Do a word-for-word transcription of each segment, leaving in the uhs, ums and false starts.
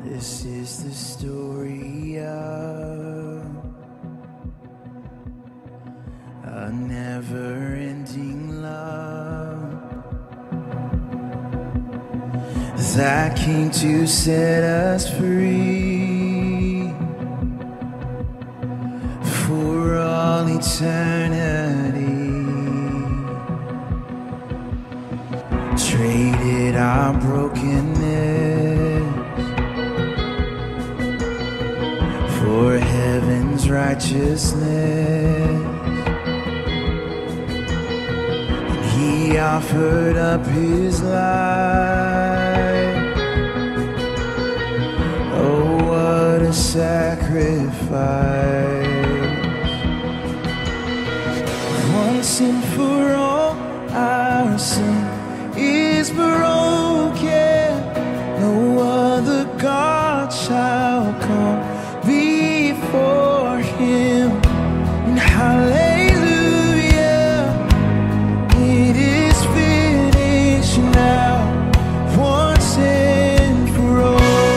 This is the story of a never-ending love that came to set us free for all eternity. Traded our brokenness for heaven's righteousness, and He offered up His life. Oh, what a sacrifice! Once and for all, our sin is broken. No other God shall come before Him. And hallelujah, it is finished now, once and for all.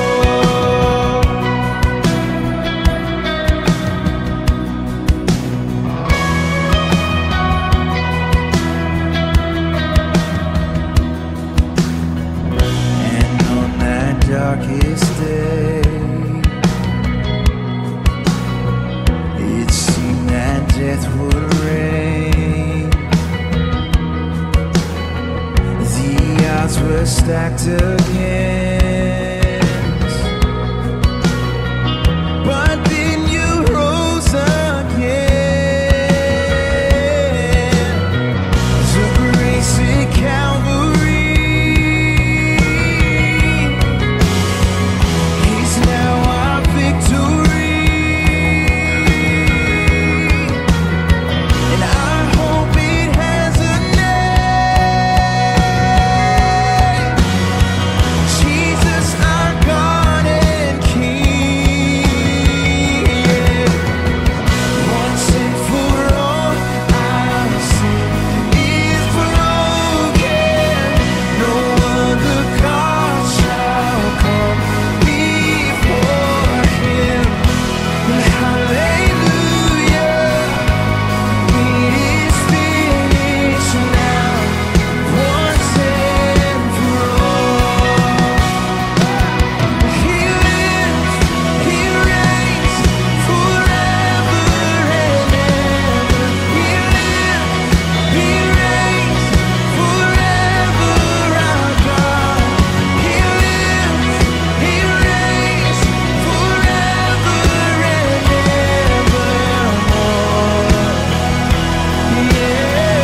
And on that darkest day, it seemed that death would reign. The odds were stacked against, but then you rose again. The grace at Calvary is now our victory. And I hope it has a name. Jesus, our God and King. Once and for all, our sin is broken. No other God shall come before Him. And hallelujah, it is finished now, once and for all. He lives, He reigns forever and ever. He lives, He reigns forever, our God. He lives, He reigns forever and evermore. Yeah.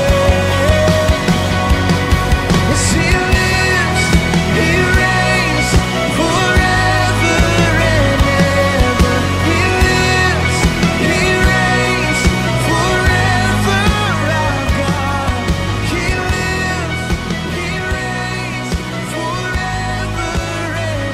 Yes, He lives, He reigns forever and ever. He lives, He reigns forever, our God. He lives, He reigns forever and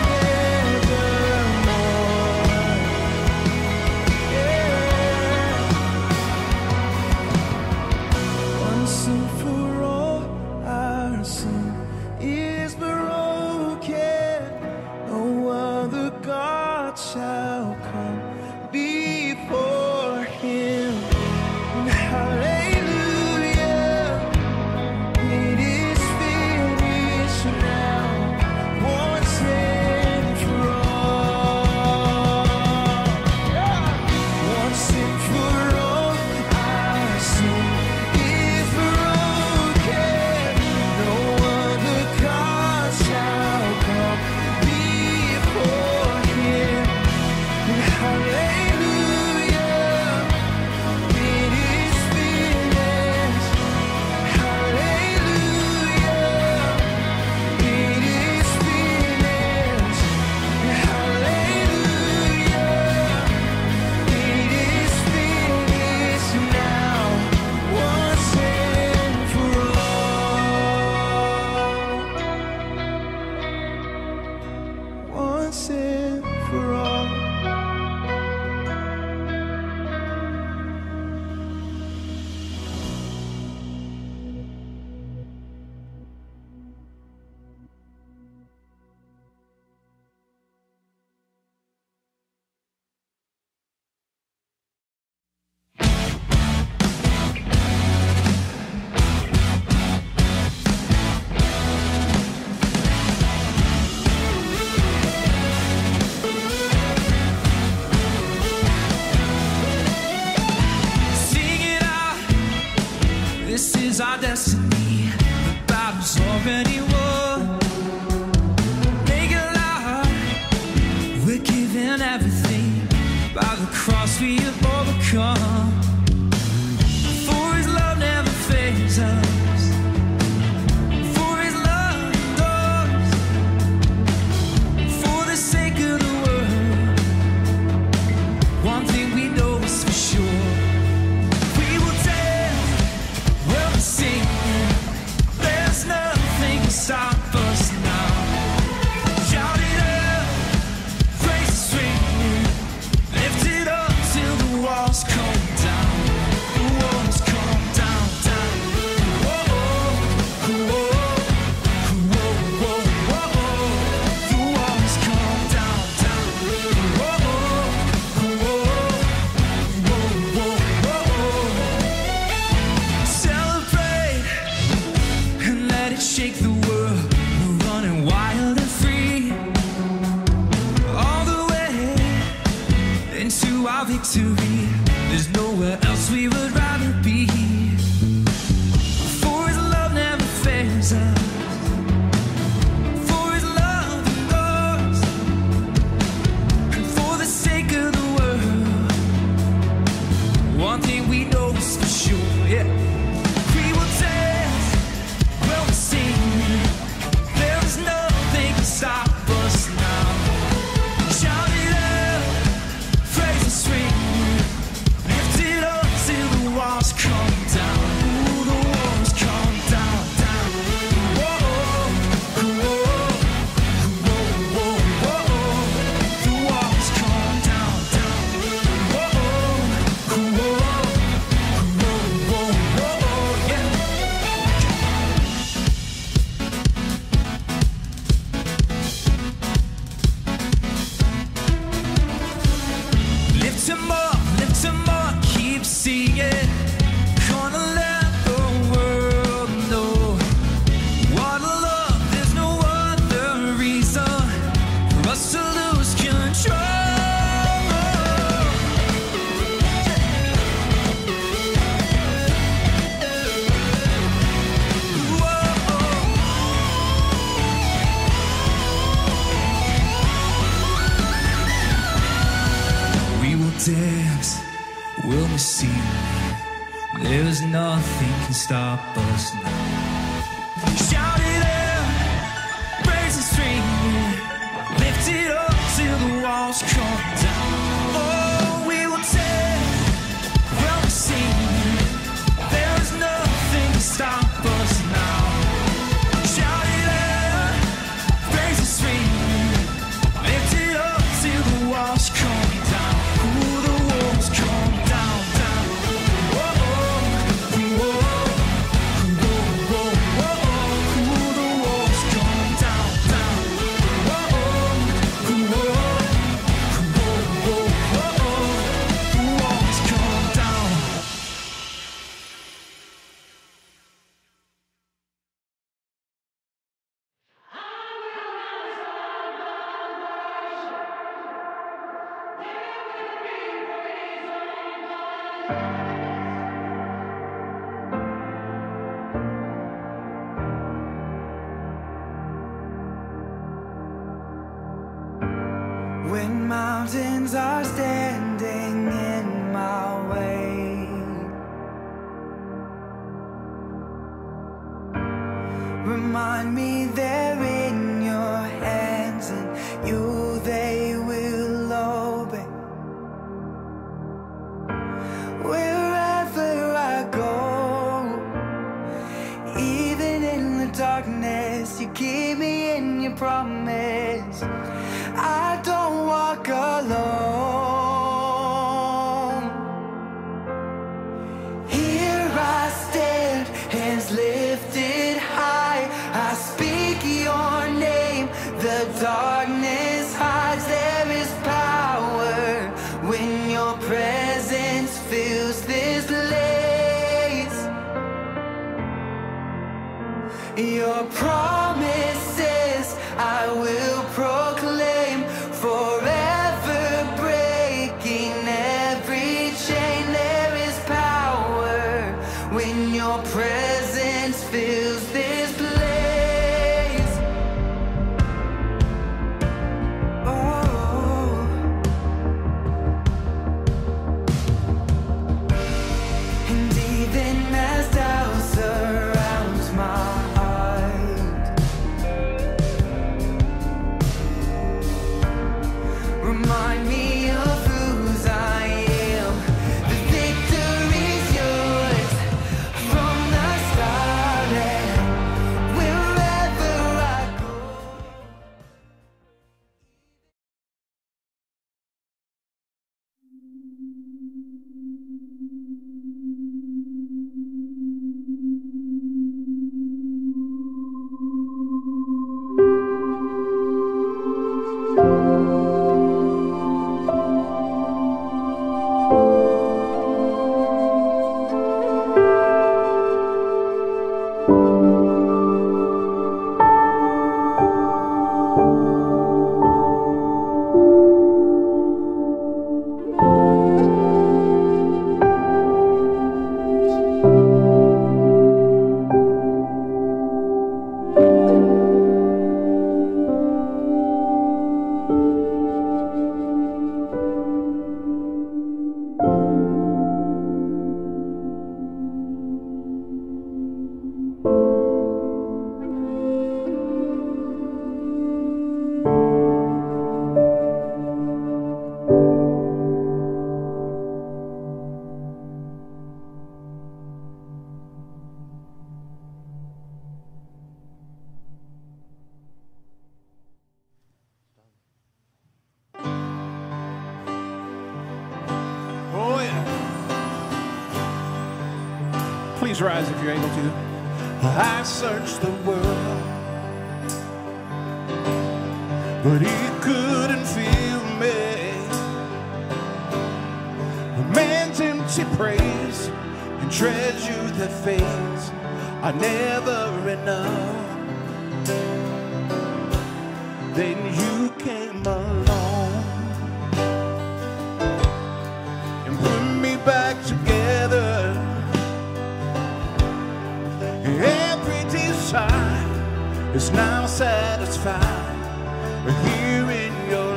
evermore. Yeah. Once and for all, our sin is broken. No other God shall come before Him. And hallelujah, it is finished now, once and for all. Once and for all, our sin is broken. No other God shall come before Him. And hallelujah, it is finished. Hallelujah, it is finished. Hallelujah, it is finished now, once and for all. Once and for all. our destiny. The battle's already won. Make it loud. We're giving everything. By the cross we have overcome. For His love never fails us. For His love endures. For the sake of the world, one thing we know is for sure. We will dance, we'll be singing. There's nothing to stop us now. Shout it out, praise is ringing. Lift it up till the walls come down. The walls come down, down. Whoa, whoa, whoa, whoa, whoa. The walls come down, down. Whoa, whoa, whoa, whoa. Celebrate and let it shake the world. We're running wild and free. All the way into our victory. There's nowhere else we would rather be. For His love never fails us. For His love endures. And for the sake of the world, one thing we know is for sure, yeah. We will dance, we'll be singing. There is nothing to stop us now. Shout it out, praise is ringing. Lift it up till the walls come down. Ooh, the walls come down, down. Whoa, whoa, whoa, whoa, whoa. The walls come down, down. Whoa, whoa, whoa, whoa, yeah. Lift him up, lift him up, keep singing. Gonna let the world know what a love, there's no other reason for us to lose control. We will dance, we'll be singing. There's nothing can stop us now. Shout it out, praise is ringing. Lift it up till the walls come down. Oh, we will dance, we'll be singing. There is nothing to stop us now. Shout it out, praise is ringing. Lift it up till the walls come down. Ooh, the walls come down, down. Whoa, whoa, whoa, whoa, whoa. Ooh, the walls come down, down. Whoa, whoa, whoa, whoa, whoa. The walls come down. When mountains are standing in my way, remind me they're in your hands and you they will obey. Wherever I go, even in the darkness, you keep me in your promise. I don't walk alone. Here I stand, hands lifted high. I speak your name, the darkness hides. There is power when your presence fills this place. Your promises I will proclaim, forever breaking every chain. There is power when your presence remind me of whose I am. The victory's yours from the start, and wherever I go. Oh, yeah. Please rise if you're able to. I searched the world, but he couldn't feel me. A man's empty praise and treasure that fades are never enough. Then you came along and put me back together. Every desire is now satisfied here in your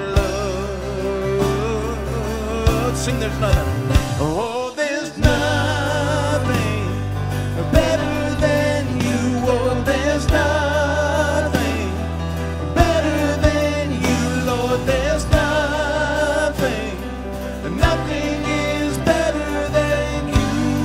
love. Sing, there's nothing. Oh, there's nothing better than you. Oh, there's nothing better than you, Lord. There's nothing. Nothing is better than you.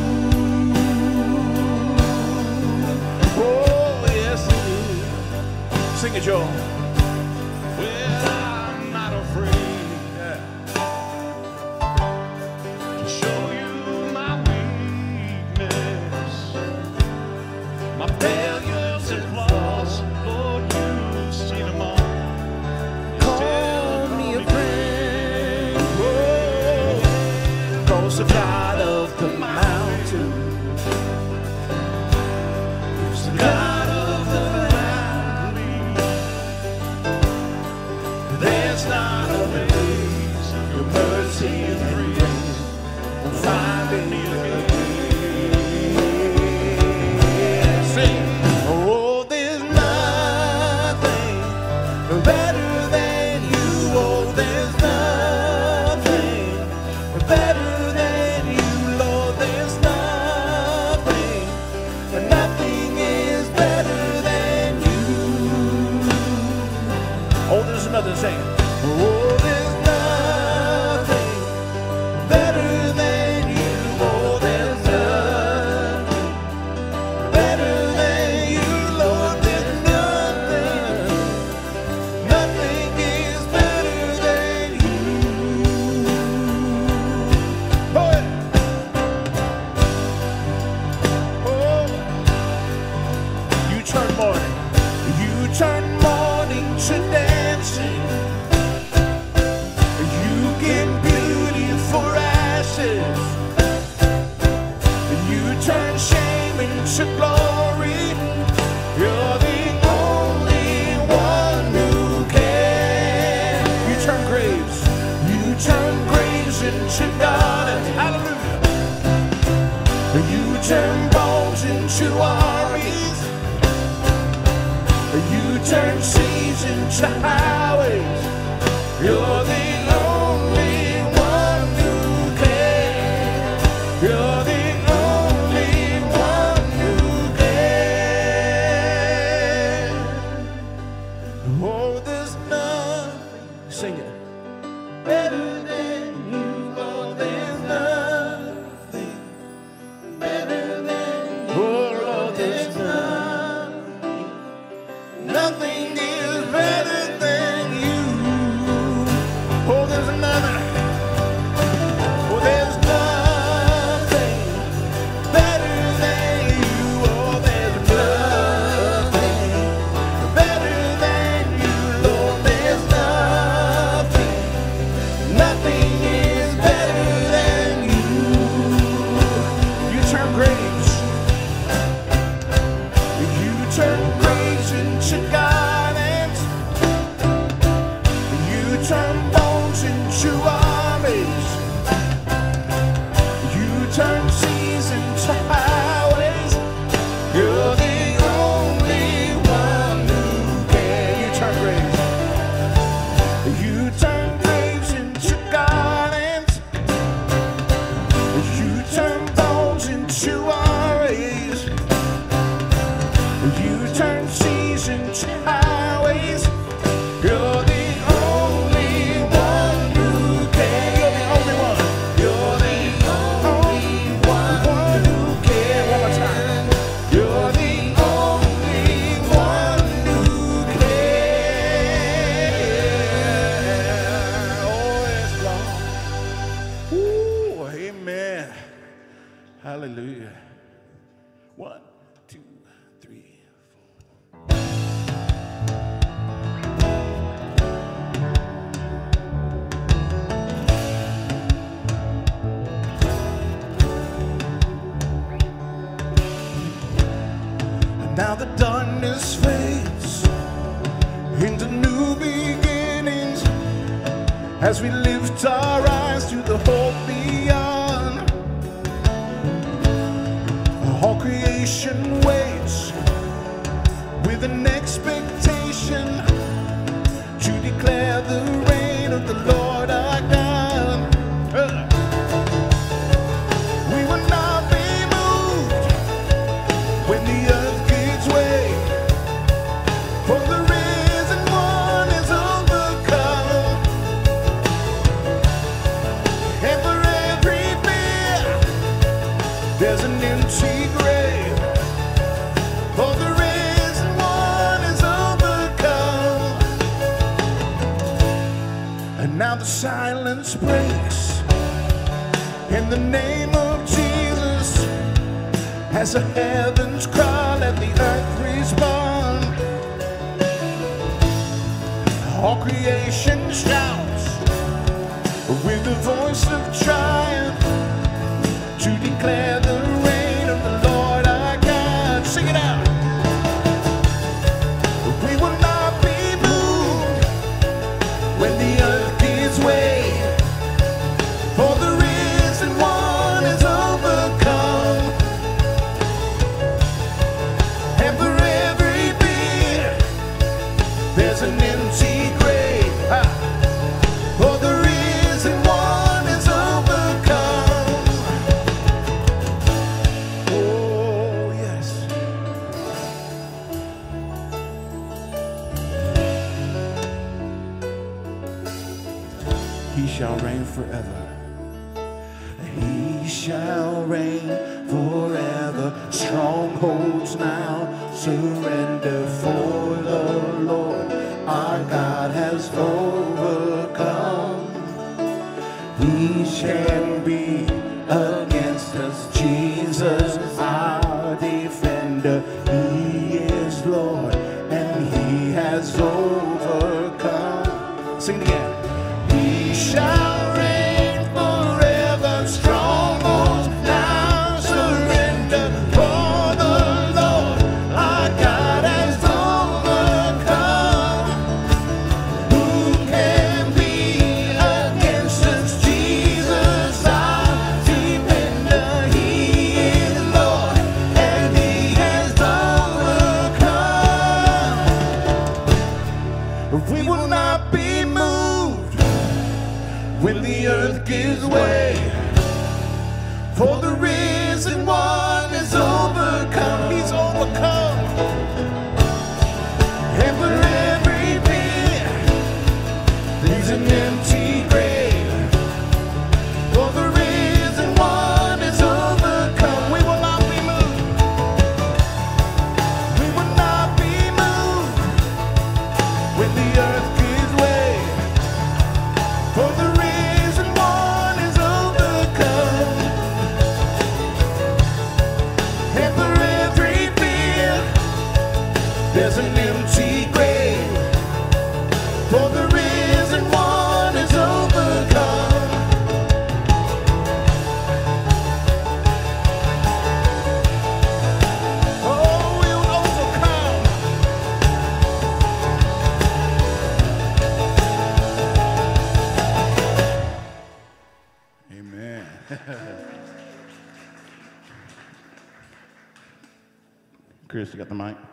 Oh, yes, it is. Sing it, Joel. Well, I'm not afraid, yeah, to show you my weakness, my failures and flaws. Lord, you've seen them all. Call me a friend. Oh, 'cause the God of the mountain is the God of the valley. There's not a place your mercy and grace will find me again. Sing, oh, there's nothing better than you. Oh, there's nothing better than you, Lord. There's nothing, nothing is better than you. Oh, there's another saying. Oh, there's nothing better than you. Oh, there's nothing better than you, Lord. There's nothing, nothing is better than you. Oh, yeah. Oh, you turn morning, you turn morning to dancing. You give beauty for ashes. You turn shame into glory. You're the only one who can. You turn graves, you turn graves into gardens. Hallelujah. You turn bones into armies. You turn seas into highways. You're the only one who can. You're the only one who can. Oh, there's nothing. Sing it. better than you. Oh, there's nothing better than you. Oh, Lord, there's nothing. Nothing is better than you. Oh, there's another. Oh, there's nothing better than you. Oh, there's nothing better than you. Lord, there's nothing. Nothing is better than you. You turn graves. You turn graves into gardens. You turn bones into armies. You turn seas into highways. You're the only one who can. You turn graves. You turn graves into gardens. You turn bones into armies. You turn seas into highways. You're the only one who can. You're the only one. You're the only one who can. One more time. You're the only one who can. Oh, yes, Lord. Ooh, amen. Hallelujah. One, two, three, four. Now the darkness fades into new beginnings as we lift our eyes to the hope beyond. All creation waits with an expectation to declare the reign of the Lord our God. Uh. We will not be moved when the earth gives way, for the risen one is overcome. And for every fear, there's an empty grave, for the risen one is overcome. And now the silence breaks in the name of Jesus, as the heavens cry, let the earth respond. All creation shouts with the voice of triumph to declare the reign of the Lord our God. Sing it out. We will not be moved when the earth gives way, for the risen one is overcome. And for every fear, there's an empty grave, ah, for the risen one is overcome. Oh, yes. He shall reign forever. He shall reign forever. Strongholds now surrender, for the Lord our God has overcome. He can be against us. Jesus, our defender. He is Lord and he has overcome. Sing it again. He shall reign forever. Strongholds now surrender, for the Lord our God has overcome. Who can be against us? Jesus, our defender. He is Lord and he has overcome. We will not be moved when the earth gives way, for the risen one is overcome. He's overcome. And for every fear, there's an an empty grave. For the risen one is overcome. We will not be moved. We will not be moved when the earth gives way. For the risen one is overcome. And for every fear, there's an empty grave. For the risen one is overcome. Oh, we'll overcome. Amen. Chris, you got the mic?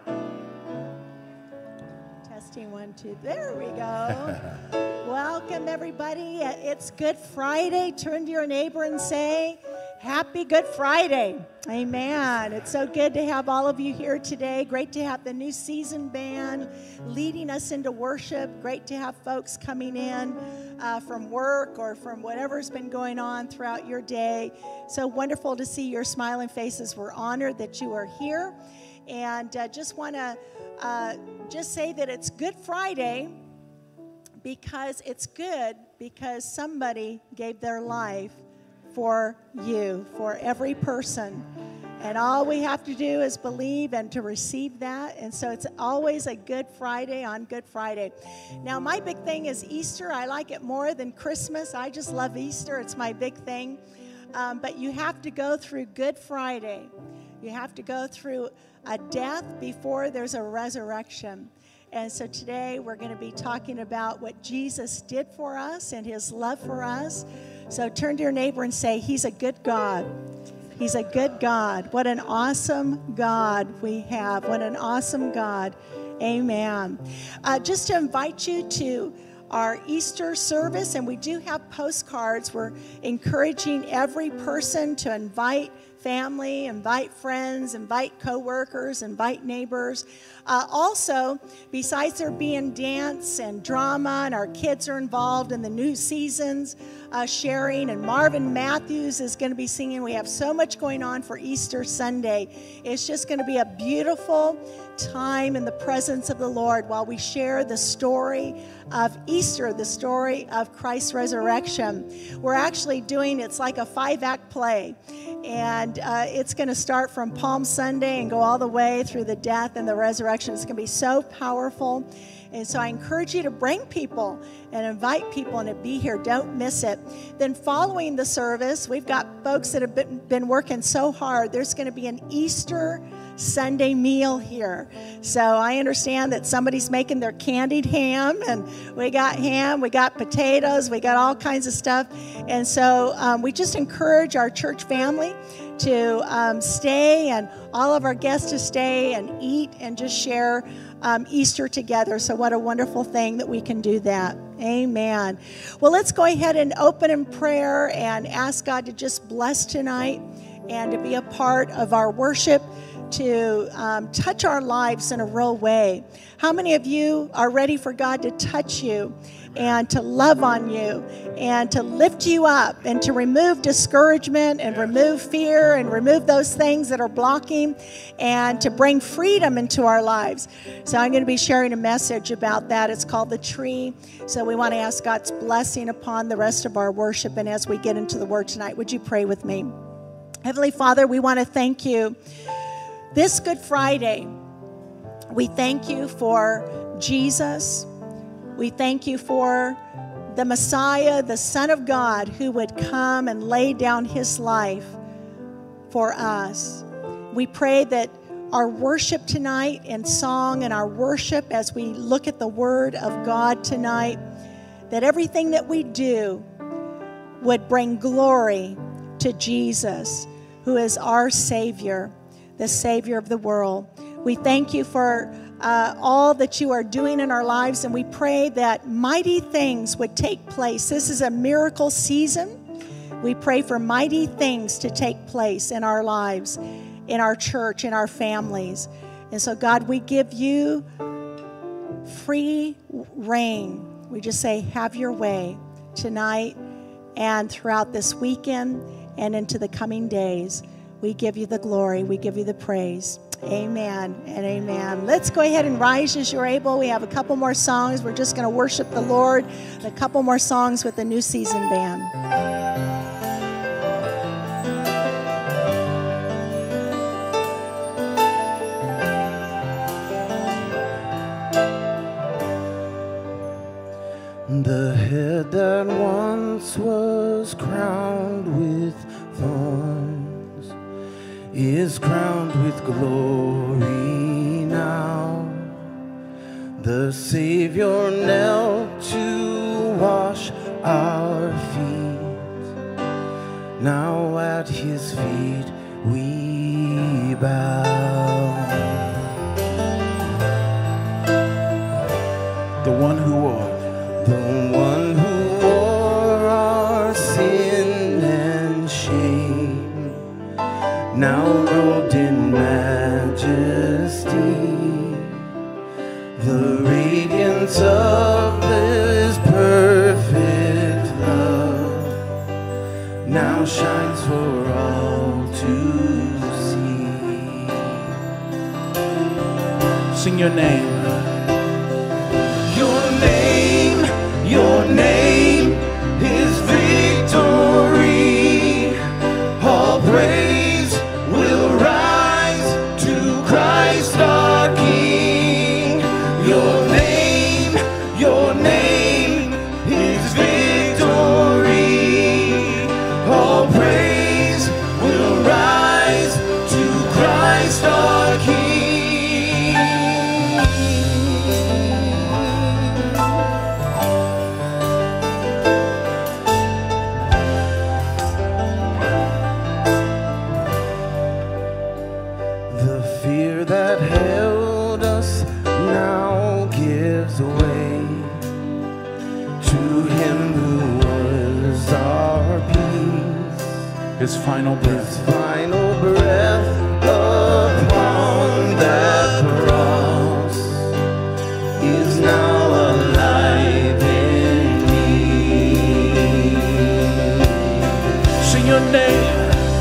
Testing one, two. There we go. Welcome, everybody. It's Good Friday. Turn to your neighbor and say, Happy Good Friday. Amen. It's so good to have all of you here today. Great to have the New Season Band leading us into worship. Great to have folks coming in uh, from work or from whatever's been going on throughout your day. So wonderful to see your smiling faces. We're honored that you are here. And uh, just want to uh, just say that it's Good Friday because it's good because somebody gave their life for you, for every person. And all we have to do is believe and to receive that. And so it's always a Good Friday on Good Friday. Now, my big thing is Easter. I like it more than Christmas. I just love Easter. It's my big thing. Um, but you have to go through Good Friday. You have to go through a death before there's a resurrection. And so today we're going to be talking about what Jesus did for us and his love for us. So turn to your neighbor and say, He's a good God. He's a good God. What an awesome God we have. What an awesome God. Amen. Uh, just to invite you to our Easter service, and we do have postcards. We're encouraging every person to invite family, invite friends, invite coworkers, invite neighbors. Uh, also, besides there being dance and drama, and our kids are involved in the new seasons, uh, sharing, and Marvin Matthews is going to be singing. We have so much going on for Easter Sunday. It's just going to be a beautiful time in the presence of the Lord while we share the story of Easter, the story of Christ's resurrection. We're actually doing, it's like a five-act play, and uh, it's going to start from Palm Sunday and go all the way through the death and the resurrection. It's going to be so powerful. And so I encourage you to bring people and invite people and to be here. Don't miss it. Then following the service, we've got folks that have been, been working so hard. There's going to be an Easter Sunday meal here. So I understand that somebody's making their candied ham, and we got ham, we got potatoes, we got all kinds of stuff. And so um, we just encourage our church family to um, stay, and all of our guests to stay and eat and just share um, Easter together. So what a wonderful thing that we can do that. Amen. Well, let's go ahead and open in prayer and ask God to just bless tonight and to be a part of our worship, to um, touch our lives in a real way. How many of you are ready for God to touch you and to love on you and to lift you up and to remove discouragement and remove fear and remove those things that are blocking and to bring freedom into our lives? So I'm going to be sharing a message about that. It's called The Tree. So we want to ask God's blessing upon the rest of our worship. And as we get into the Word tonight, would you pray with me? Heavenly Father, we want to thank you. This Good Friday, we thank you for Jesus. We thank you for the Messiah, the Son of God, who would come and lay down his life for us. We pray that our worship tonight in song and our worship as we look at the Word of God tonight, that everything that we do would bring glory to Jesus, who is our Savior, the Savior of the world. We thank you for uh, all that you are doing in our lives, and we pray that mighty things would take place. This is a miracle season. We pray for mighty things to take place in our lives, in our church, in our families. And so, God, we give you free reign. We just say, have your way tonight and throughout this weekend and into the coming days. We give you the glory. We give you the praise. Amen and amen. Let's go ahead and rise as you're able. We have a couple more songs. We're just going to worship the Lord. A couple more songs with the New Season Band. The head that once was crowned with thorns is crowned with glory now. The Savior knelt to wash our feet. Now at his feet we bow. The one who wore The one who bore our sin and shame, now robed in majesty, the radiance of his perfect love now shines for all to see. Sing your name. Your name, your name is victory. All praise will rise to Christ our King. Your name, your name is victory. All praise will rise to Christ our King. His final breath. His final breath upon that cross is now alive in me. Sing your name.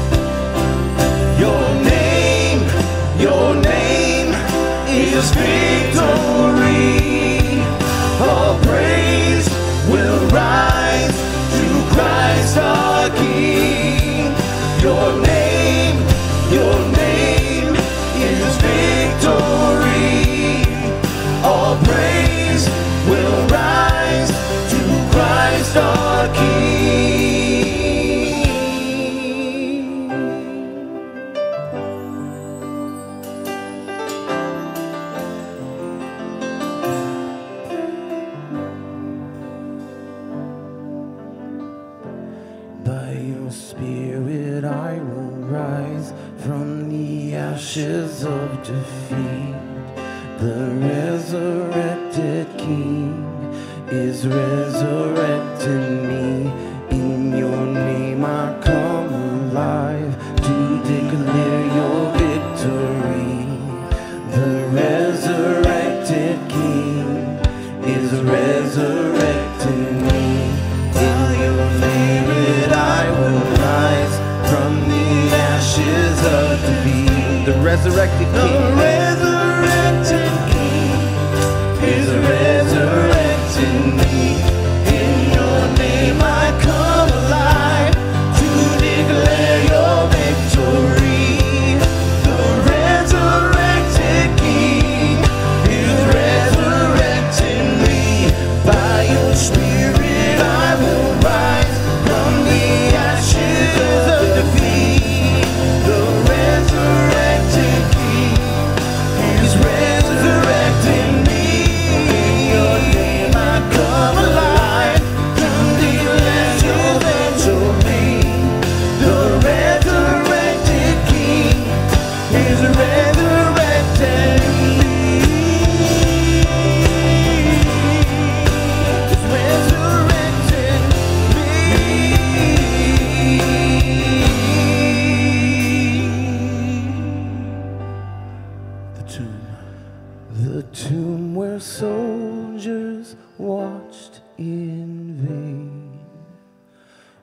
Your name, your name is victory. All praise will rise to Christ our King. Your name, your name is victory. All praise will rise to Christ our King. By your Spirit I will rise from the ashes of defeat. The resurrected King is resurrecting me. In your name I come alive to declare your victory. The resurrected King is resurrecting me. In your Spirit I will rise from the ashes of defeat. The resurrected King, the resurrected King is resurrecting me. In your name I come alive to declare your victory. The resurrected King is resurrecting me. By your Spirit I will rise from the ashes of defeat. The resurrected King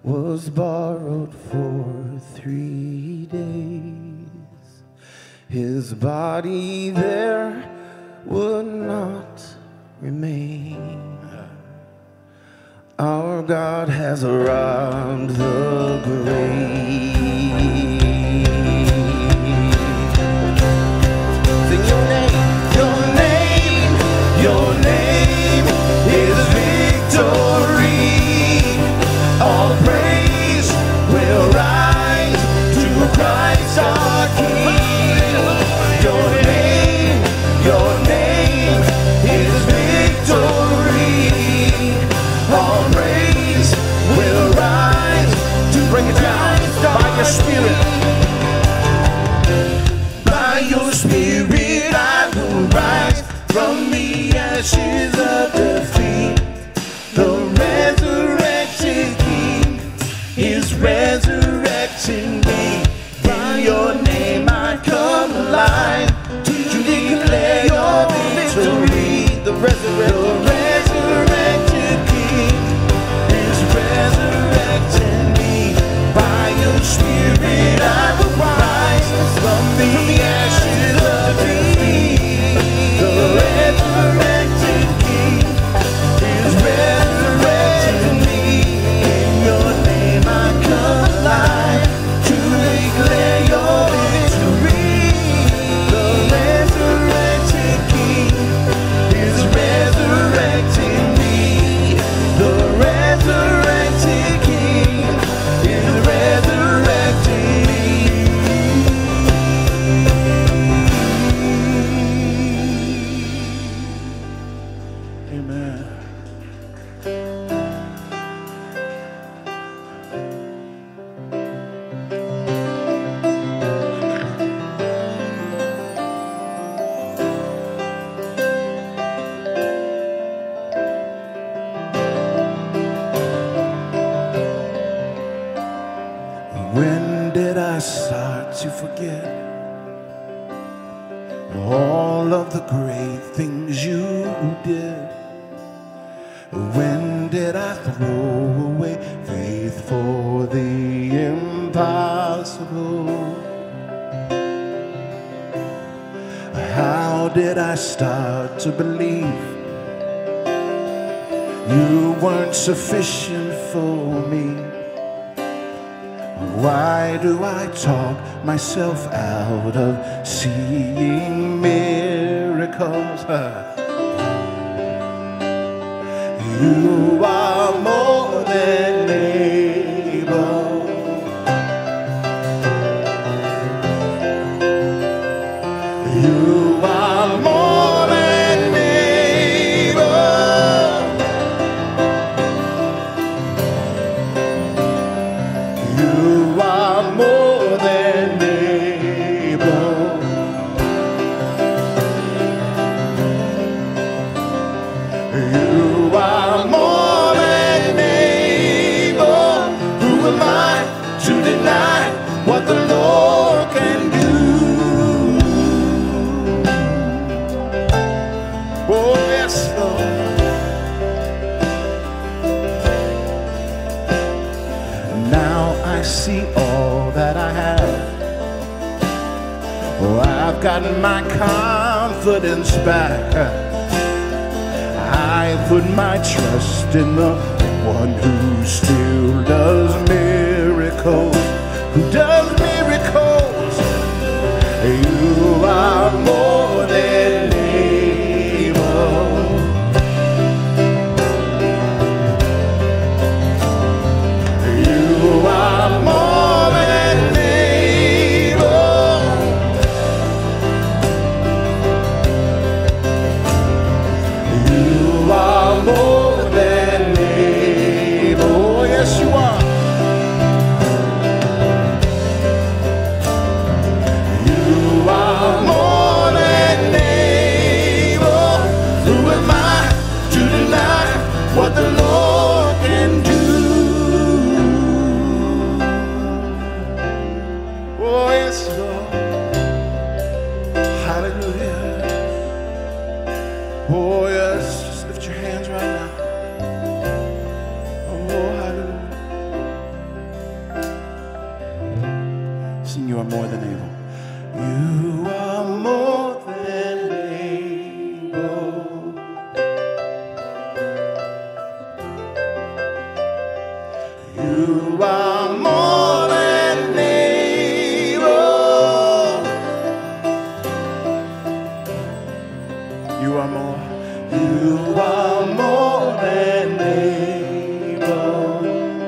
was borrowed for three days. His body there would not remain. Our God has robbed the grave. Sing your name, your name, your name is victory. All praise will rise to Christ our King. Your name, your name is victory. All praise will rise to bring it down by your Spirit. By your Spirit I will rise from the ashes of defeat. The resurrected King is resurrecting me. By your name I come alive to declare your victory. The resurrected, resurrected King is resurrecting me. By your Spirit I will rise from the ashes of defeat. The resurrected King is resurrecting me. In your name I come alive to declare your victory. The resurrected King is resurrecting me. The resurrected King is resurrecting me. Amen. When did I start to forget all of the great things you did? When did I throw away faith for the impossible? How did I start to believe you weren't sufficient for me? Why do I talk myself out of seeing miracles? You are more than able. You are more than able. You are more than able. You are more than able. Who am I to deny what the Lord can do? Oh yes, Lord. Now I see all that I have. Oh, I've gotten my confidence back. I put my trust in the one who still does miracles, who does miracles. You are more than able. You are more than able. You are more than able. Yes, you are. you are more than able. You are more than able. You are more than able. You are more. You are more than able.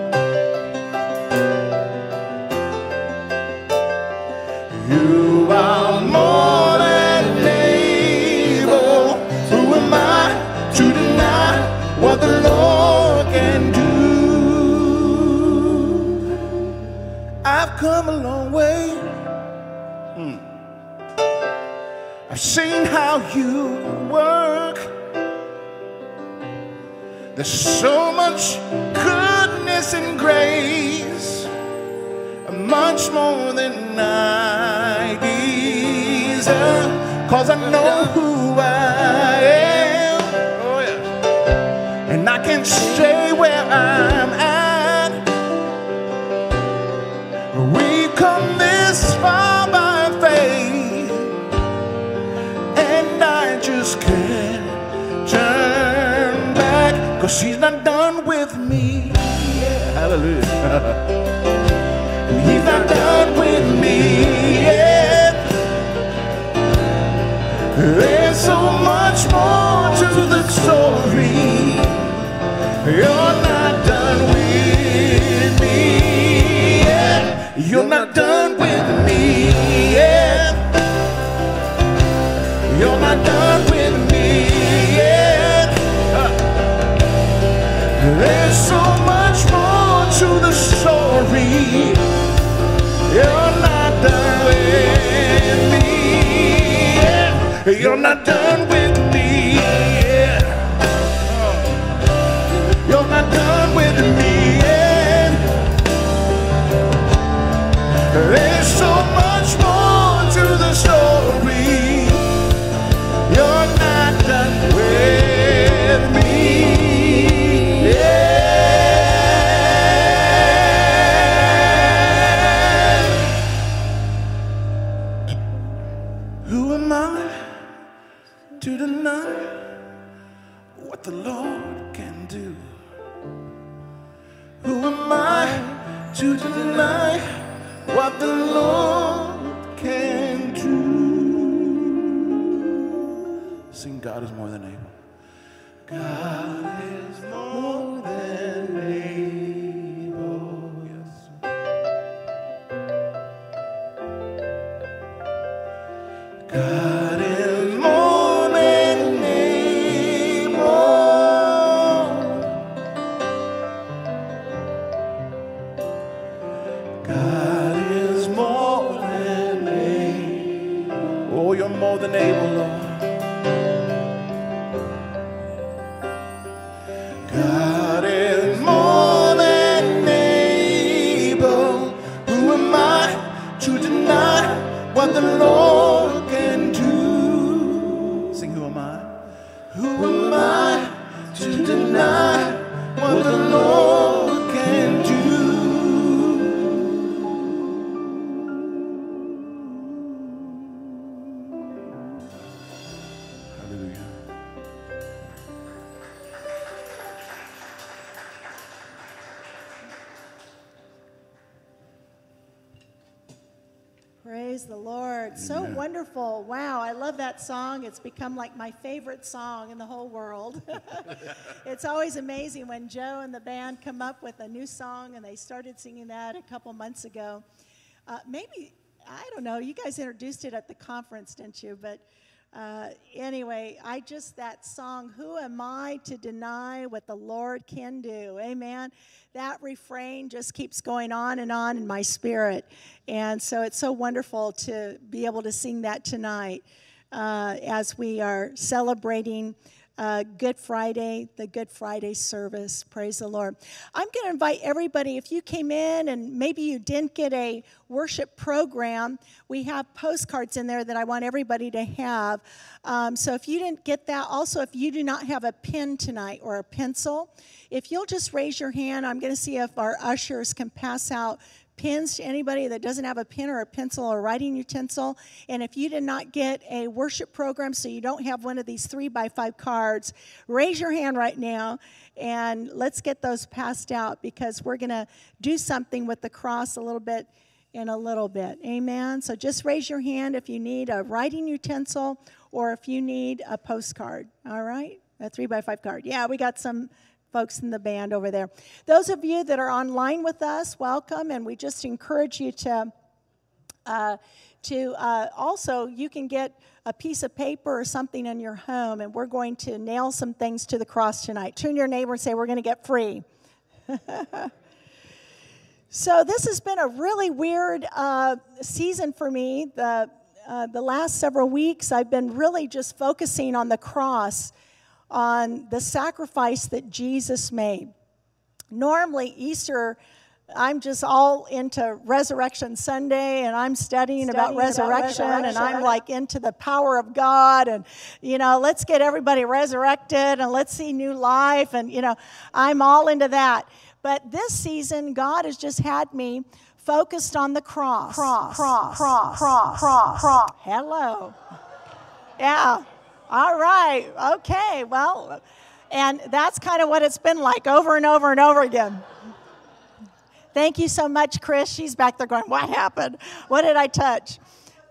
You are more than able. Who am I to deny what the Lord can do? I've come a long way. Mm. I've seen how you work. There's so much goodness and grace, much more than I deserve, 'cause I know who I am. Oh yeah. And I can stay where I'm at. We've come this far by faith, and I just can't turn back, 'cause he's not done with me. Yeah. Hallelujah. He's not done with me yet. There's so much more to the story. You're not done with me yet. You're not done with me yet. You're not done with me yet. There's so much more to the story. You're not done with me yet. You're not done with me yet. You're not done with me yet. There's so much more to the story. You're not done with me yet. Who am I to deny what the Lord can do? Who am I to deny what the Lord can do? Sing, God is more than able. God is more than able. Yes. God is more than able. God is more than able. Oh, you're more than able, Lord. God is more than able. Who am I to deny what the Lord can do? Sing, who am I? Who am I to deny what the Lord can do? Hallelujah. Praise the Lord. So wonderful. Wow, I love that song. It's become like my favorite song in the whole world. It's always amazing when Joe and the band come up with a new song, and they started singing that a couple months ago. Uh, maybe, I don't know, you guys introduced it at the conference, didn't you? But uh, anyway, I just, that song, Who Am I to Deny What the Lord Can Do? Amen. That refrain just keeps going on and on in my spirit. And so it's so wonderful to be able to sing that tonight uh, as we are celebrating uh, Good Friday, the Good Friday service. Praise the Lord. I'm going to invite everybody, if you came in and maybe you didn't get a worship program, we have postcards in there that I want everybody to have. Um, so if you didn't get that, also if you do not have a pen tonight or a pencil, if you'll just raise your hand, I'm going to see if our ushers can pass out pins to anybody that doesn't have a pen or a pencil or writing utensil. And if you did not get a worship program, so you don't have one of these three by five cards, raise your hand right now, and let's get those passed out, because we're going to do something with the cross a little bit in a little bit. Amen. So just raise your hand if you need a writing utensil or if you need a postcard. All right? A three by five card. Yeah, we got some folks in the band over there. Those of you that are online with us, welcome, and we just encourage you to uh, to uh, also, you can get a piece of paper or something in your home, and we're going to nail some things to the cross tonight. Turn to your neighbor and say, we're going to get free. So this has been a really weird uh, season for me. The, uh, the last several weeks, I've been really just focusing on the cross, on the sacrifice that Jesus made. Normally, Easter, I'm just all into Resurrection Sunday, and I'm studying, studying about, resurrection, about resurrection, and I'm like into the power of God, and, you know, let's get everybody resurrected, and let's see new life, and, you know, I'm all into that. But this season, God has just had me focused on the cross. Cross, cross, cross, cross, cross, cross. Hello. Yeah. All right, okay, well, and that's kind of what it's been like over and over and over again. Thank you so much, Chris. She's back there going, what happened? What did I touch?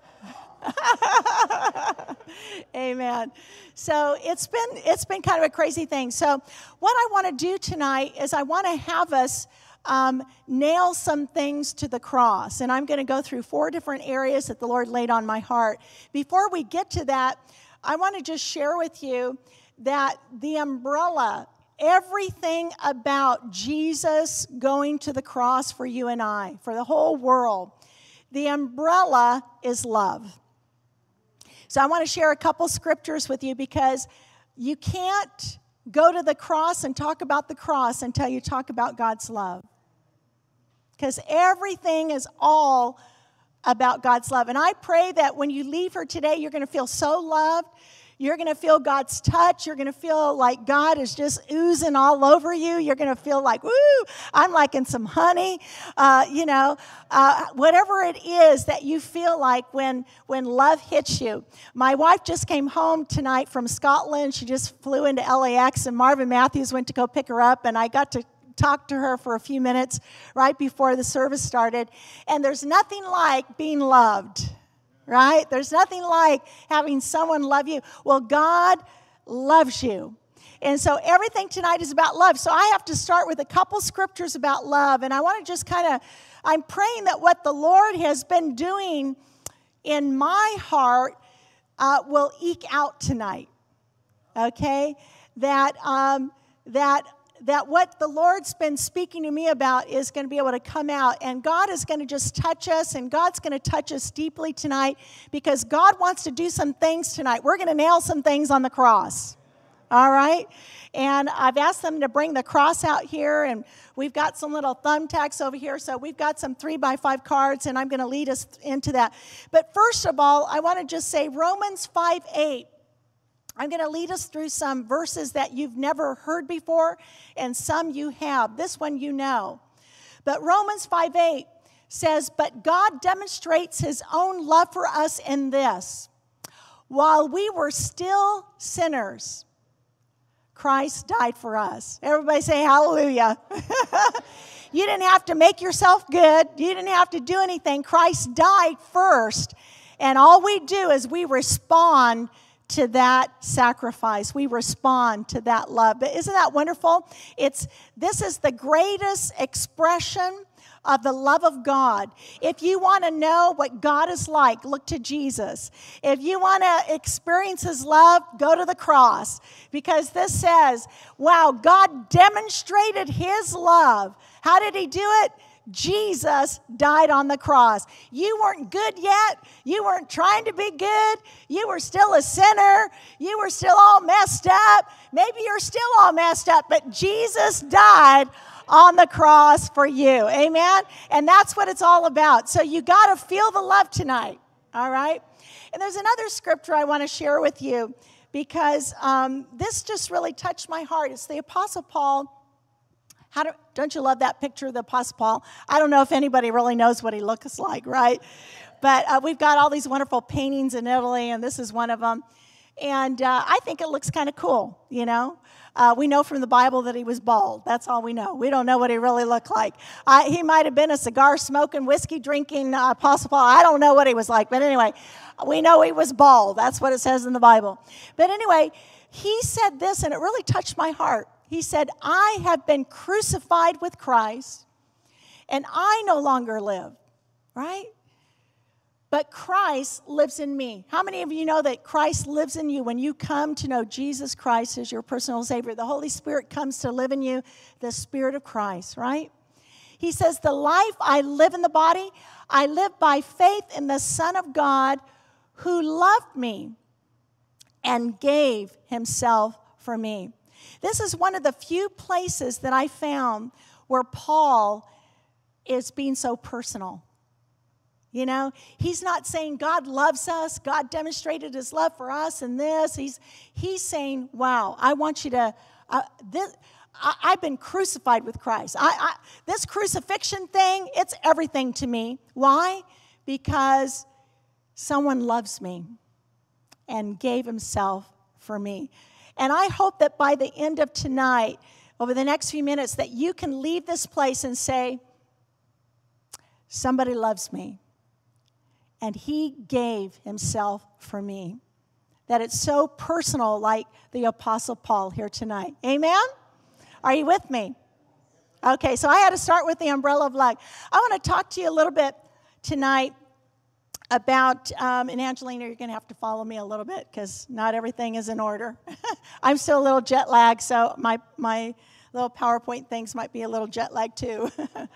Amen. So it's been it's been kind of a crazy thing. So what I want to do tonight is I want to have us um, nail some things to the cross. And I'm going to go through four different areas that the Lord laid on my heart. Before we get to that, I want to just share with you that the umbrella, everything about Jesus going to the cross for you and I, for the whole world, the umbrella is love. So I want to share a couple scriptures with you, because you can't go to the cross and talk about the cross until you talk about God's love. Because everything is all about God's love. And I pray that when you leave here today, you're going to feel so loved. You're going to feel God's touch. You're going to feel like God is just oozing all over you. You're going to feel like, woo, I'm liking some honey. Uh, you know, uh, whatever it is that you feel like when, when love hits you. My wife just came home tonight from Scotland. She just flew into L A X, and Marvin Matthews went to go pick her up, and I got to talked to her for a few minutes right before the service started. And there's nothing like being loved, right? There's nothing like having someone love you. Well, God loves you. And so everything tonight is about love. So I have to start with a couple scriptures about love. And I want to just kind of, I'm praying that what the Lord has been doing in my heart uh, will eke out tonight. Okay? That, um, that, that what the Lord's been speaking to me about is going to be able to come out, and God is going to just touch us, and God's going to touch us deeply tonight, because God wants to do some things tonight. We're going to nail some things on the cross, all right? And I've asked them to bring the cross out here, and we've got some little thumbtacks over here, so we've got some three by five cards, and I'm going to lead us into that. But first of all, I want to just say Romans five eight. I'm going to lead us through some verses that you've never heard before, and some you have. This one you know. But Romans five eight says, "But God demonstrates his own love for us in this: while we were still sinners, Christ died for us." Everybody say hallelujah. You didn't have to make yourself good. You didn't have to do anything. Christ died first, and all we do is we respond to that sacrifice. We respond to that love. But isn't that wonderful? It's this is the greatest expression of the love of God. If you want to know what God is like, look to Jesus. If you want to experience his love, go to the cross. Because this says, wow, God demonstrated his love. How did he do it? Jesus died on the cross. You weren't good yet. You weren't trying to be good. You were still a sinner. You were still all messed up. Maybe you're still all messed up, but Jesus died on the cross for you. Amen? And that's what it's all about. So you got to feel the love tonight. All right? And there's another scripture I want to share with you, because um, this just really touched my heart. It's the Apostle Paul How do, don't you love that picture of the Apostle Paul? I don't know if anybody really knows what he looks like, right? But uh, we've got all these wonderful paintings in Italy, and this is one of them. And uh, I think it looks kind of cool, you know. Uh, we know from the Bible that he was bald. That's all we know. We don't know what he really looked like. Uh, he might have been a cigar-smoking, whiskey-drinking uh, Apostle Paul. I don't know what he was like. But anyway, we know he was bald. That's what it says in the Bible. But anyway, he said this, and it really touched my heart. He said, I have been crucified with Christ, and I no longer live, right? But Christ lives in me. How many of you know that Christ lives in you when you come to know Jesus Christ as your personal Savior? The Holy Spirit comes to live in you, the Spirit of Christ, right? He says, the life I live in the body, I live by faith in the Son of God who loved me and gave himself for me. This is one of the few places that I found where Paul is being so personal. You know, he's not saying God loves us, God demonstrated his love for us and this. He's, he's saying, wow, I want you to, uh, this, I, I've been crucified with Christ. I, I, this crucifixion thing, it's everything to me. Why? Because someone loves me and gave himself for me. And I hope that by the end of tonight, over the next few minutes, that you can leave this place and say, somebody loves me. And he gave himself for me. That it's so personal, like the Apostle Paul here tonight. Amen? Are you with me? Okay, so I had to start with the umbrella of love. I want to talk to you a little bit tonight about, um, and Angelina, you're going to have to follow me a little bit because not everything is in order. I'm still a little jet lagged, so my, my little PowerPoint things might be a little jet lagged too.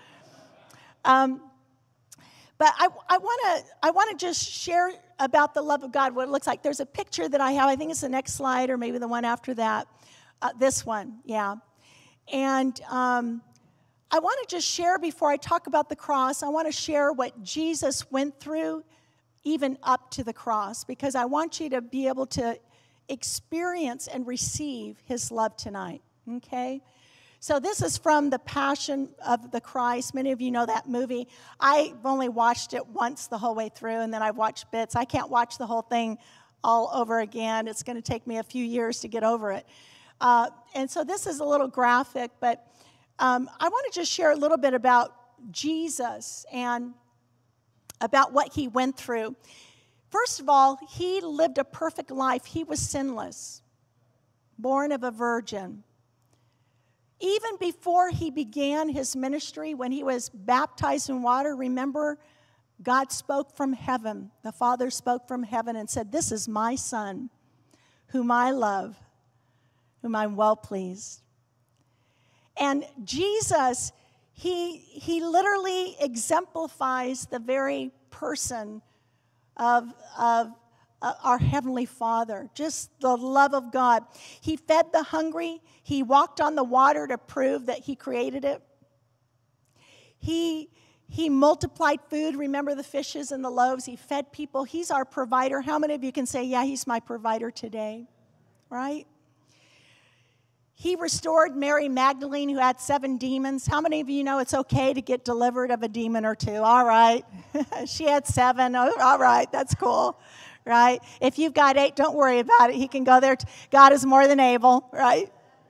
um, But I, I want to I want to just share about the love of God, what it looks like. There's a picture that I have. I think it's the next slide or maybe the one after that. Uh, this one, yeah. And um, I want to just share before I talk about the cross, I want to share what Jesus went through even up to the cross, because I want you to be able to experience and receive his love tonight, okay? So this is from The Passion of the Christ. Many of you know that movie. I've only watched it once the whole way through, and then I've watched bits. I can't watch the whole thing all over again. It's going to take me a few years to get over it. Uh, and so this is a little graphic, but um, I want to just share a little bit about Jesus and about what he went through. First of all, he lived a perfect life. He was sinless, born of a virgin. Even before he began his ministry, when he was baptized in water, remember, God spoke from heaven. The Father spoke from heaven and said, this is my Son, whom I love, whom I'm well pleased. And Jesus, he, he literally exemplifies the very person of, of Uh, our Heavenly Father, just the love of God. He fed the hungry. He walked on the water to prove that he created it. He, he multiplied food. Remember the fishes and the loaves? He fed people. He's our provider. How many of you can say, yeah, he's my provider today? Right? He restored Mary Magdalene, who had seven demons. How many of you know it's okay to get delivered of a demon or two? All right. She had seven. Oh, all right. That's cool. Right? If you've got eight, don't worry about it. He can go there. God is more than able, right?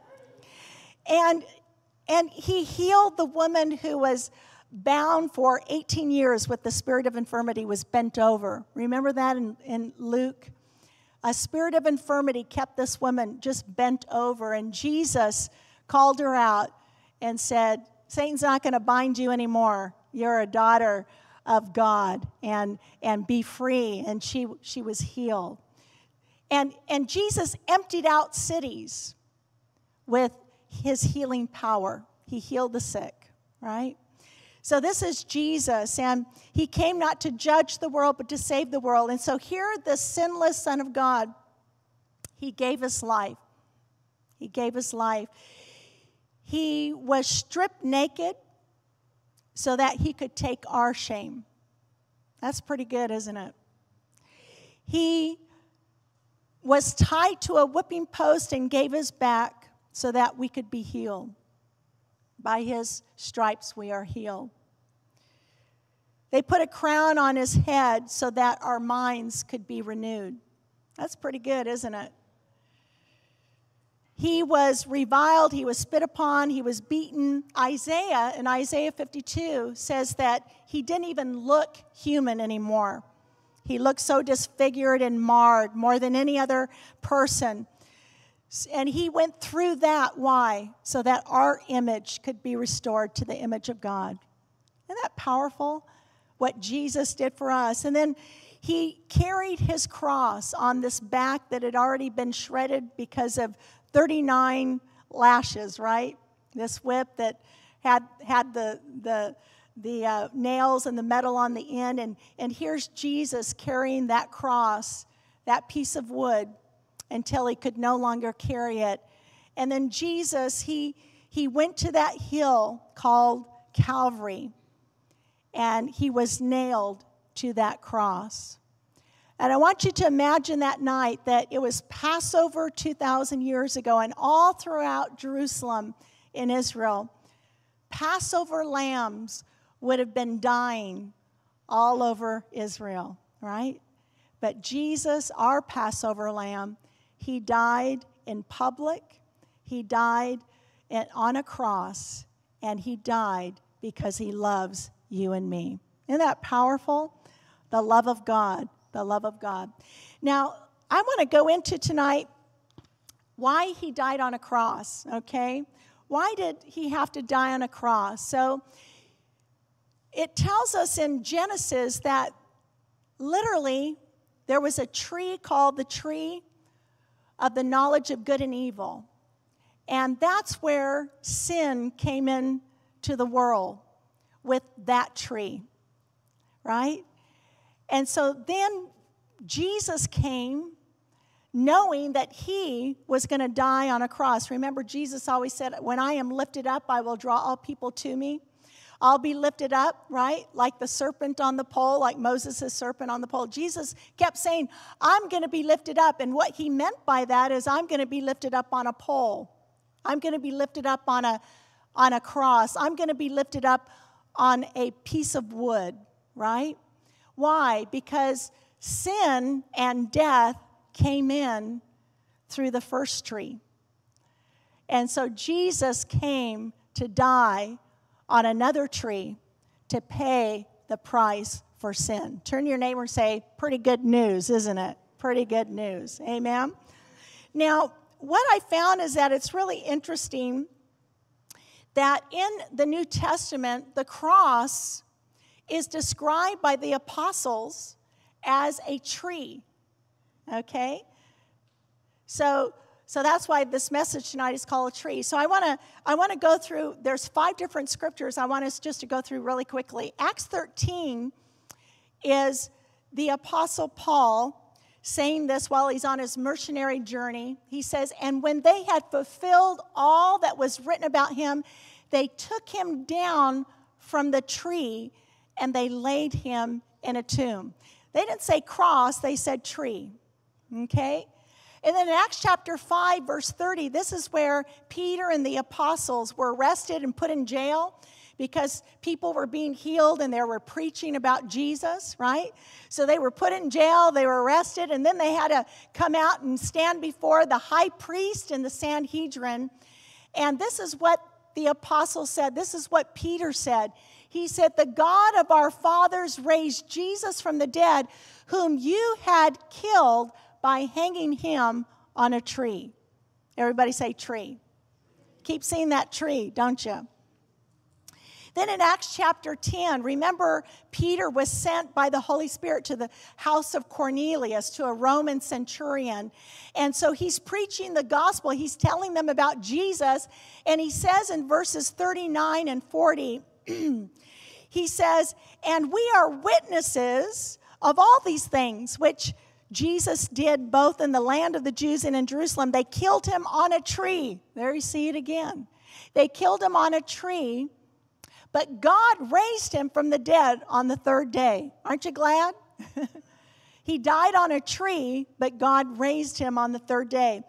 And, and he healed the woman who was bound for eighteen years with the spirit of infirmity, was bent over. Remember that in, in Luke? A spirit of infirmity kept this woman just bent over, and Jesus called her out and said, Satan's not going to bind you anymore. You're a daughter of God, and and be free. And she she was healed. And and Jesus emptied out cities with his healing power. He healed the sick, right? So this is Jesus, and he came not to judge the world, but to save the world. And so here, the sinless Son of God, he gave his life. He gave his life. He was stripped naked so that he could take our shame. That's pretty good, isn't it? He was tied to a whipping post and gave his back so that we could be healed. By his stripes we are healed. They put a crown on his head so that our minds could be renewed. That's pretty good, isn't it? He was reviled, he was spit upon, he was beaten. Isaiah, in Isaiah fifty-two, says that he didn't even look human anymore. He looked so disfigured and marred, more than any other person. And he went through that. Why? So that our image could be restored to the image of God. Isn't that powerful? What Jesus did for us. And then he carried his cross on this back that had already been shredded because of thirty-nine lashes, right? This whip that had had the the the uh, nails and the metal on the end. And, and here's Jesus carrying that cross, that piece of wood, until he could no longer carry it. And then Jesus, he he went to that hill called Calvary, and he was nailed to that cross. And I want you to imagine that night that it was Passover two thousand years ago, and all throughout Jerusalem in Israel, Passover lambs would have been dying all over Israel, right? But Jesus, our Passover lamb, he died in public, he died on a cross, and he died because he loves you and me. Isn't that powerful? The love of God, the love of God. Now, I want to go into tonight why he died on a cross, okay? Why did he have to die on a cross? So, it tells us in Genesis that literally there was a tree called the tree of the knowledge of good and evil. And that's where sin came into the world, with that tree, right? And so then Jesus came knowing that he was going to die on a cross. Remember, Jesus always said, when I am lifted up, I will draw all people to me. I'll be lifted up, right? Like the serpent on the pole, like Moses' serpent on the pole. Jesus kept saying, I'm going to be lifted up. And what he meant by that is I'm going to be lifted up on a pole. I'm going to be lifted up on a, on a cross. I'm going to be lifted up on a piece of wood, right? Why? Because sin and death came in through the first tree. And so Jesus came to die on another tree to pay the price for sin. Turn to your neighbor and say, pretty good news, isn't it? Pretty good news. Amen? Now, what I found is that it's really interesting that in the New Testament, the cross is described by the apostles as a tree. Okay? So, so that's why this message tonight is called a tree. So I want to I want to go through, there's five different scriptures I want us just to go through really quickly. Acts thirteen is the Apostle Paul saying this while he's on his missionary journey. He says, and when they had fulfilled all that was written about him, they took him down from the tree and they laid him in a tomb. They didn't say cross, they said tree. Okay? And then in Acts chapter five, verse thirty, this is where Peter and the apostles were arrested and put in jail because people were being healed and they were preaching about Jesus, right? So they were put in jail, they were arrested, and then they had to come out and stand before the high priest and the Sanhedrin. And this is what the apostle said. This is what Peter said. He said, the God of our fathers raised Jesus from the dead, whom you had killed by hanging him on a tree. Everybody say tree. Keep seeing that tree, don't you? Then in Acts chapter ten, remember Peter was sent by the Holy Spirit to the house of Cornelius, to a Roman centurion. And so he's preaching the gospel. He's telling them about Jesus. And he says in verses thirty-nine and forty, he says, and we are witnesses of all these things which Jesus did both in the land of the Jews and in Jerusalem. They killed him on a tree. There you see it again. They killed him on a tree, but God raised him from the dead on the third day. Aren't you glad? He died on a tree, but God raised him on the third day.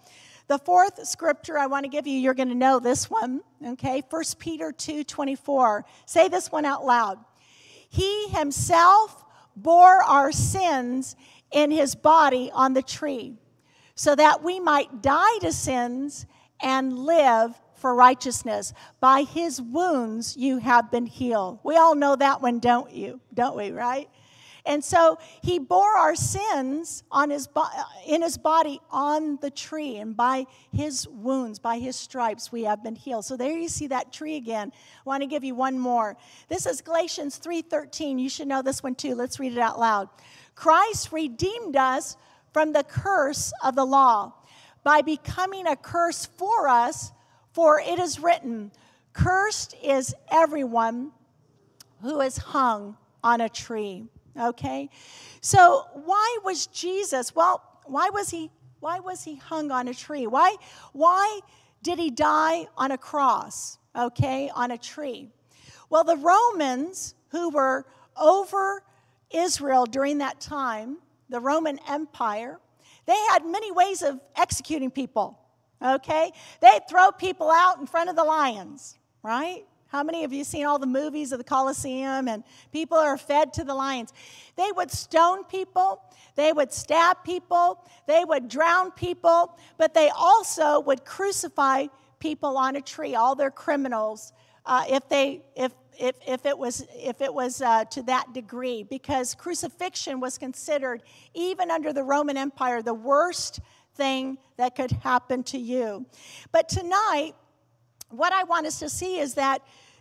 The fourth scripture I want to give you, you're going to know this one, okay? First Peter two twenty-four. Say this one out loud. He himself bore our sins in his body on the tree, so that we might die to sins and live for righteousness. By his wounds you have been healed. We all know that one, don't you? Don't we, right? And so he bore our sins on his bo- in his body on the tree, and by his wounds, by his stripes, we have been healed. So there you see that tree again. I want to give you one more. This is Galatians three thirteen. You should know this one too. Let's read it out loud. Christ redeemed us from the curse of the law by becoming a curse for us, for it is written, cursed is everyone who is hung on a tree. Okay? So why was Jesus, well, why was he why was he hung on a tree? Why why did he die on a cross? Okay, on a tree. Well, the Romans who were over Israel during that time, the Roman Empire, they had many ways of executing people. Okay? They'd throw people out in front of the lions, right? How many of you seen all the movies of the Colosseum and people are fed to the lions? They would stone people. They would stab people. They would drown people. But they also would crucify people on a tree, all their criminals, uh, if they if if if it was if it was uh, to that degree, because crucifixion was considered, even under the Roman Empire, the worst thing that could happen to you. But tonight, what I want us to see is that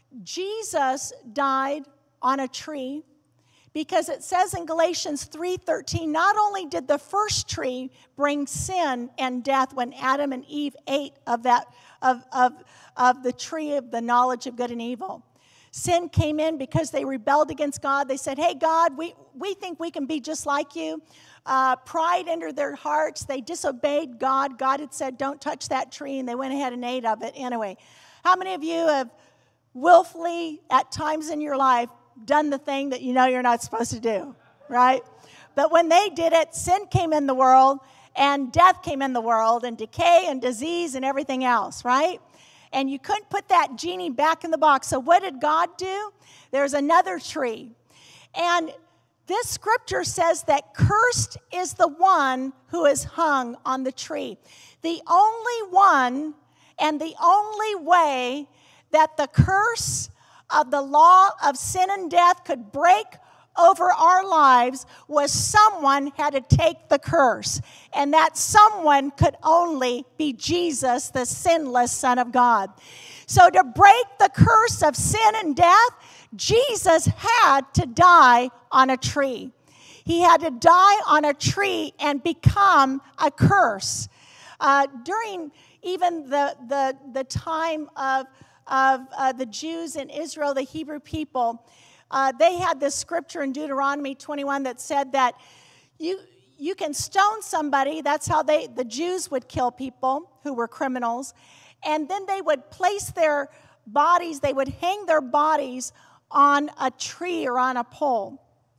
Jesus died on a tree, because it says in Galatians three thirteen, not only did the first tree bring sin and death when Adam and Eve ate of that of, of, of the tree of the knowledge of good and evil. Sin came in because they rebelled against God. They said, hey, God, we, we think we can be just like you. Uh, pride entered their hearts. They disobeyed God. God had said, don't touch that tree, and they went ahead and ate of it anyway. How many of you have willfully, at times in your life, done the thing that you know you're not supposed to do, right? But when they did it, sin came in the world, and death came in the world, and decay and disease and everything else, right? And you couldn't put that genie back in the box. So what did God do? There's another tree. And this scripture says that cursed is the one who is hung on the tree. The only one and the only way that the curse of the law of sin and death could break over our lives was someone had to take the curse. And that someone could only be Jesus, the sinless Son of God. So to break the curse of sin and death, Jesus had to die on a tree. He had to die on a tree and become a curse. Uh, during even the, the, the time of of uh, the Jews in Israel, the Hebrew people, uh, they had this scripture in Deuteronomy twenty-one that said that you you can stone somebody. That's how they the Jews would kill people who were criminals, and then they would place their bodies, they would hang their bodies on a tree or on a pole.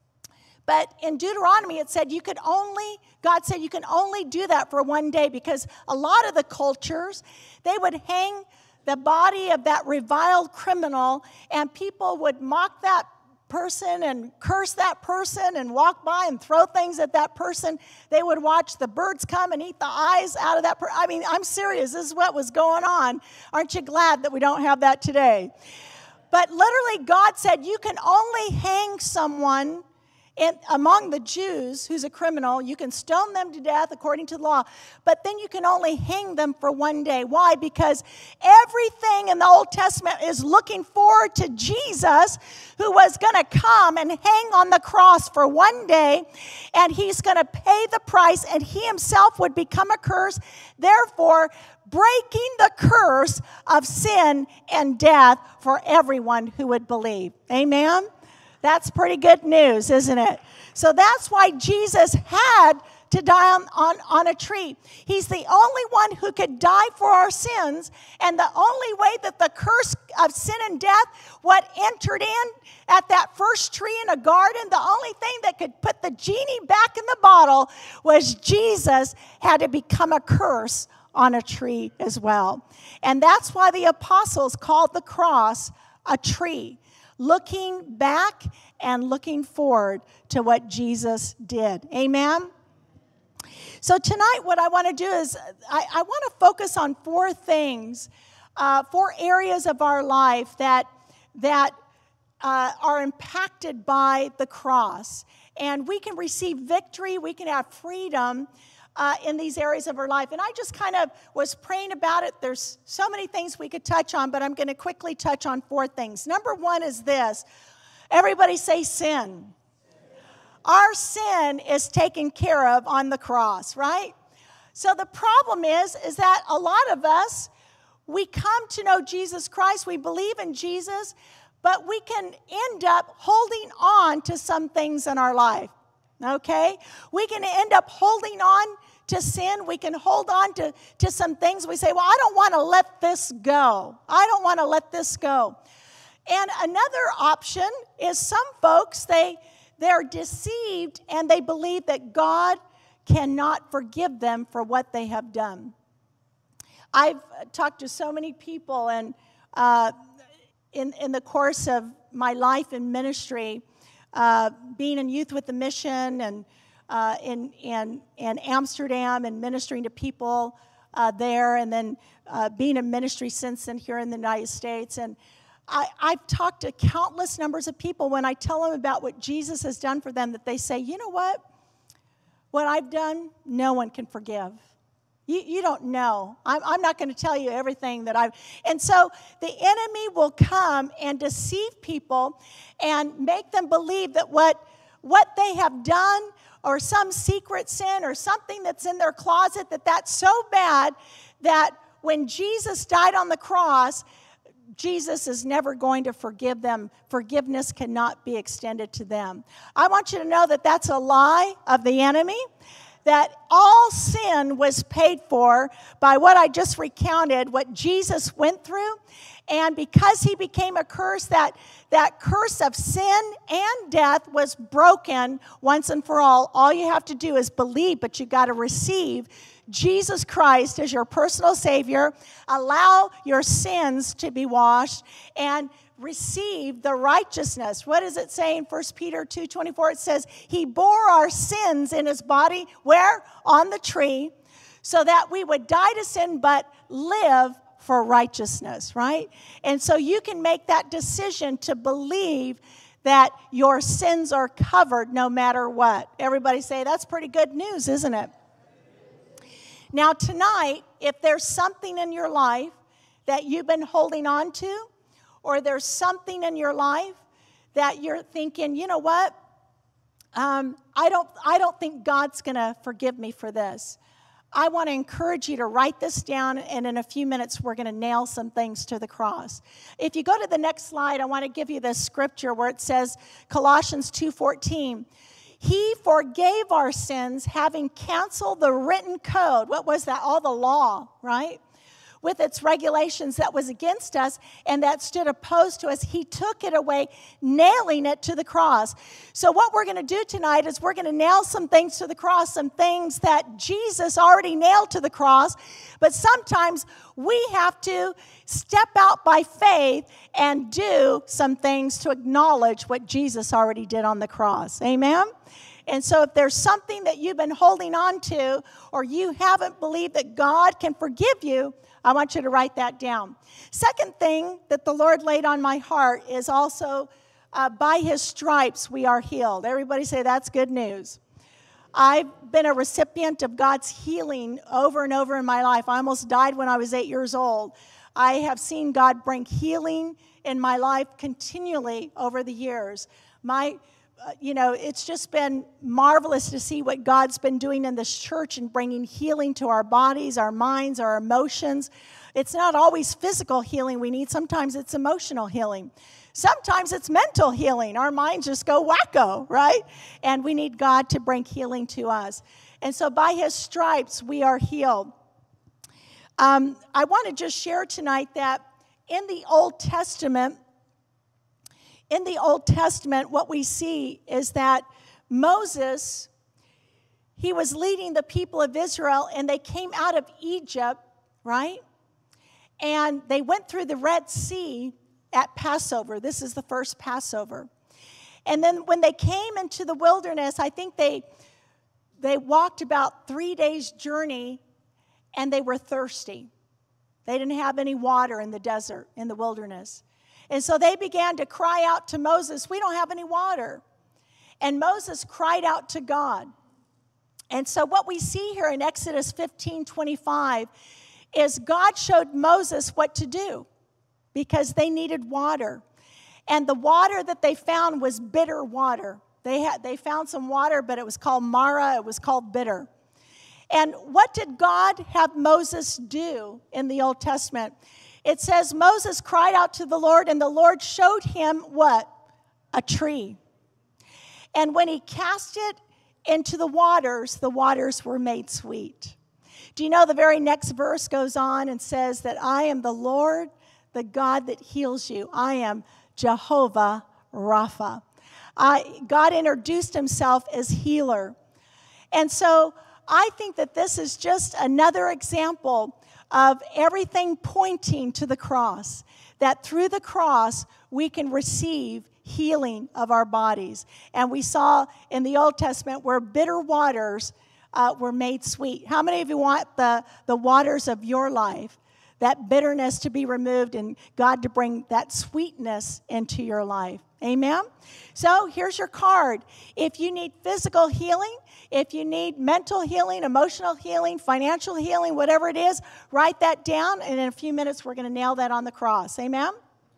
But in Deuteronomy, it said you could only, God said you can only do that for one day, because a lot of the cultures, they would hang the body of that reviled criminal, and people would mock that person and curse that person and walk by and throw things at that person. They would watch the birds come and eat the eyes out of that person. I mean, I'm serious. This is what was going on. Aren't you glad that we don't have that today? But literally, God said you can only hang someone in, among the Jews who's a criminal. You can stone them to death according to the law, but then you can only hang them for one day. Why? Because everything in the Old Testament is looking forward to Jesus, who was going to come and hang on the cross for one day, and he's going to pay the price, and he himself would become a curse, therefore breaking the curse of sin and death for everyone who would believe. Amen? That's pretty good news, isn't it? So that's why Jesus had to die on, on, on a tree. He's the only one who could die for our sins, and the only way that the curse of sin and death, what entered in at that first tree in a garden, the only thing that could put the genie back in the bottle was Jesus had to become a curse on a tree as well. And that's why the apostles called the cross a tree, looking back and looking forward to what Jesus did. Amen? So tonight what I want to do is I, I want to focus on four things, uh, four areas of our life that, that uh, are impacted by the cross. And we can receive victory, we can have freedom uh, in these areas of our life. And I just kind of was praying about it. There's so many things we could touch on, but I'm going to quickly touch on four things. Number one is this. Everybody say sin. Our sin is taken care of on the cross, right? So the problem is, is that a lot of us, we come to know Jesus Christ, we believe in Jesus, but we can end up holding on to some things in our life, okay? We can end up holding on to sin. We can hold on to, to some things. We say, well, I don't want to let this go. I don't want to let this go. And another option is some folks, they, they're deceived and they believe that God cannot forgive them for what they have done. I've talked to so many people, and uh, in, in the course of my life in ministry, uh, being in Youth with a Mission and uh, in, in, in Amsterdam and ministering to people uh, there, and then uh, being in ministry since then here in the United States. And I, I've talked to countless numbers of people when I tell them about what Jesus has done for them, that they say, you know what? What I've done, no one can forgive. You, you don't know. I'm, I'm not going to tell you everything that I've... And so the enemy will come and deceive people and make them believe that what, what they have done, or some secret sin or something that's in their closet, that that's so bad that when Jesus died on the cross, Jesus is never going to forgive them. Forgiveness cannot be extended to them. I want you to know that that's a lie of the enemy, that all sin was paid for by what I just recounted, what Jesus went through. And because he became a curse, that, that curse of sin and death was broken once and for all. All you have to do is believe, but you got to receive Jesus Christ as your personal Savior. Allow your sins to be washed and receive the righteousness. What does it say in First Peter two twenty-four? It says, he bore our sins in his body, where? On the tree, so that we would die to sin but live for righteousness, right? And so you can make that decision to believe that your sins are covered no matter what. Everybody say, that's pretty good news, isn't it? Now tonight, if there's something in your life that you've been holding on to, or there's something in your life that you're thinking, you know what, um, I don't, I don't think God's going to forgive me for this. I want to encourage you to write this down, and in a few minutes we're going to nail some things to the cross. If you go to the next slide, I want to give you this scripture where it says, Colossians two fourteen, he forgave our sins, having canceled the written code. What was that? All the law, right? With its regulations that was against us and that stood opposed to us. He took it away, nailing it to the cross. So what we're going to do tonight is we're going to nail some things to the cross, some things that Jesus already nailed to the cross. But sometimes we have to step out by faith and do some things to acknowledge what Jesus already did on the cross. Amen? And so if there's something that you've been holding on to, or you haven't believed that God can forgive you, I want you to write that down. Second thing that the Lord laid on my heart is also, uh, by his stripes we are healed. Everybody say, that's good news. I've been a recipient of God's healing over and over in my life. I almost died when I was eight years old. I have seen God bring healing in my life continually over the years. My Uh, you know, it's just been marvelous to see what God's been doing in this church and bringing healing to our bodies, our minds, our emotions. It's not always physical healing we need. Sometimes it's emotional healing. Sometimes it's mental healing. Our minds just go wacko, right? And we need God to bring healing to us. And so by his stripes, we are healed. Um, I want to just share tonight that in the Old Testament, In the Old Testament, what we see is that Moses, he was leading the people of Israel, and they came out of Egypt right? And they went through the Red Sea at Passover. This is the first Passover. And then when they came into the wilderness, I think they they walked about three days' journey, and they were thirsty. They didn't have any water in the desert, in the wilderness. And so they began to cry out to Moses, we don't have any water. And Moses cried out to God. And so what we see here in Exodus fifteen twenty-five is God showed Moses what to do because they needed water. And the water that they found was bitter water. They had they found some water, but it was called Mara. It was called bitter. And what did God have Moses do in the Old Testament? It says Moses cried out to the Lord, and the Lord showed him what? A tree. And when he cast it into the waters, the waters were made sweet. Do you know the very next verse goes on and says that I am the Lord, the God that heals you. I am Jehovah Rapha. Uh, God introduced himself as healer. And so I think that this is just another example of everything pointing to the cross, that through the cross we can receive healing of our bodies. And we saw in the Old Testament where bitter waters uh, were made sweet. How many of you want the, the waters of your life, that bitterness to be removed and God to bring that sweetness into your life? Amen? So here's your card. If you need physical healing, if you need mental healing, emotional healing, financial healing, whatever it is, write that down, and in a few minutes we're going to nail that on the cross. Amen?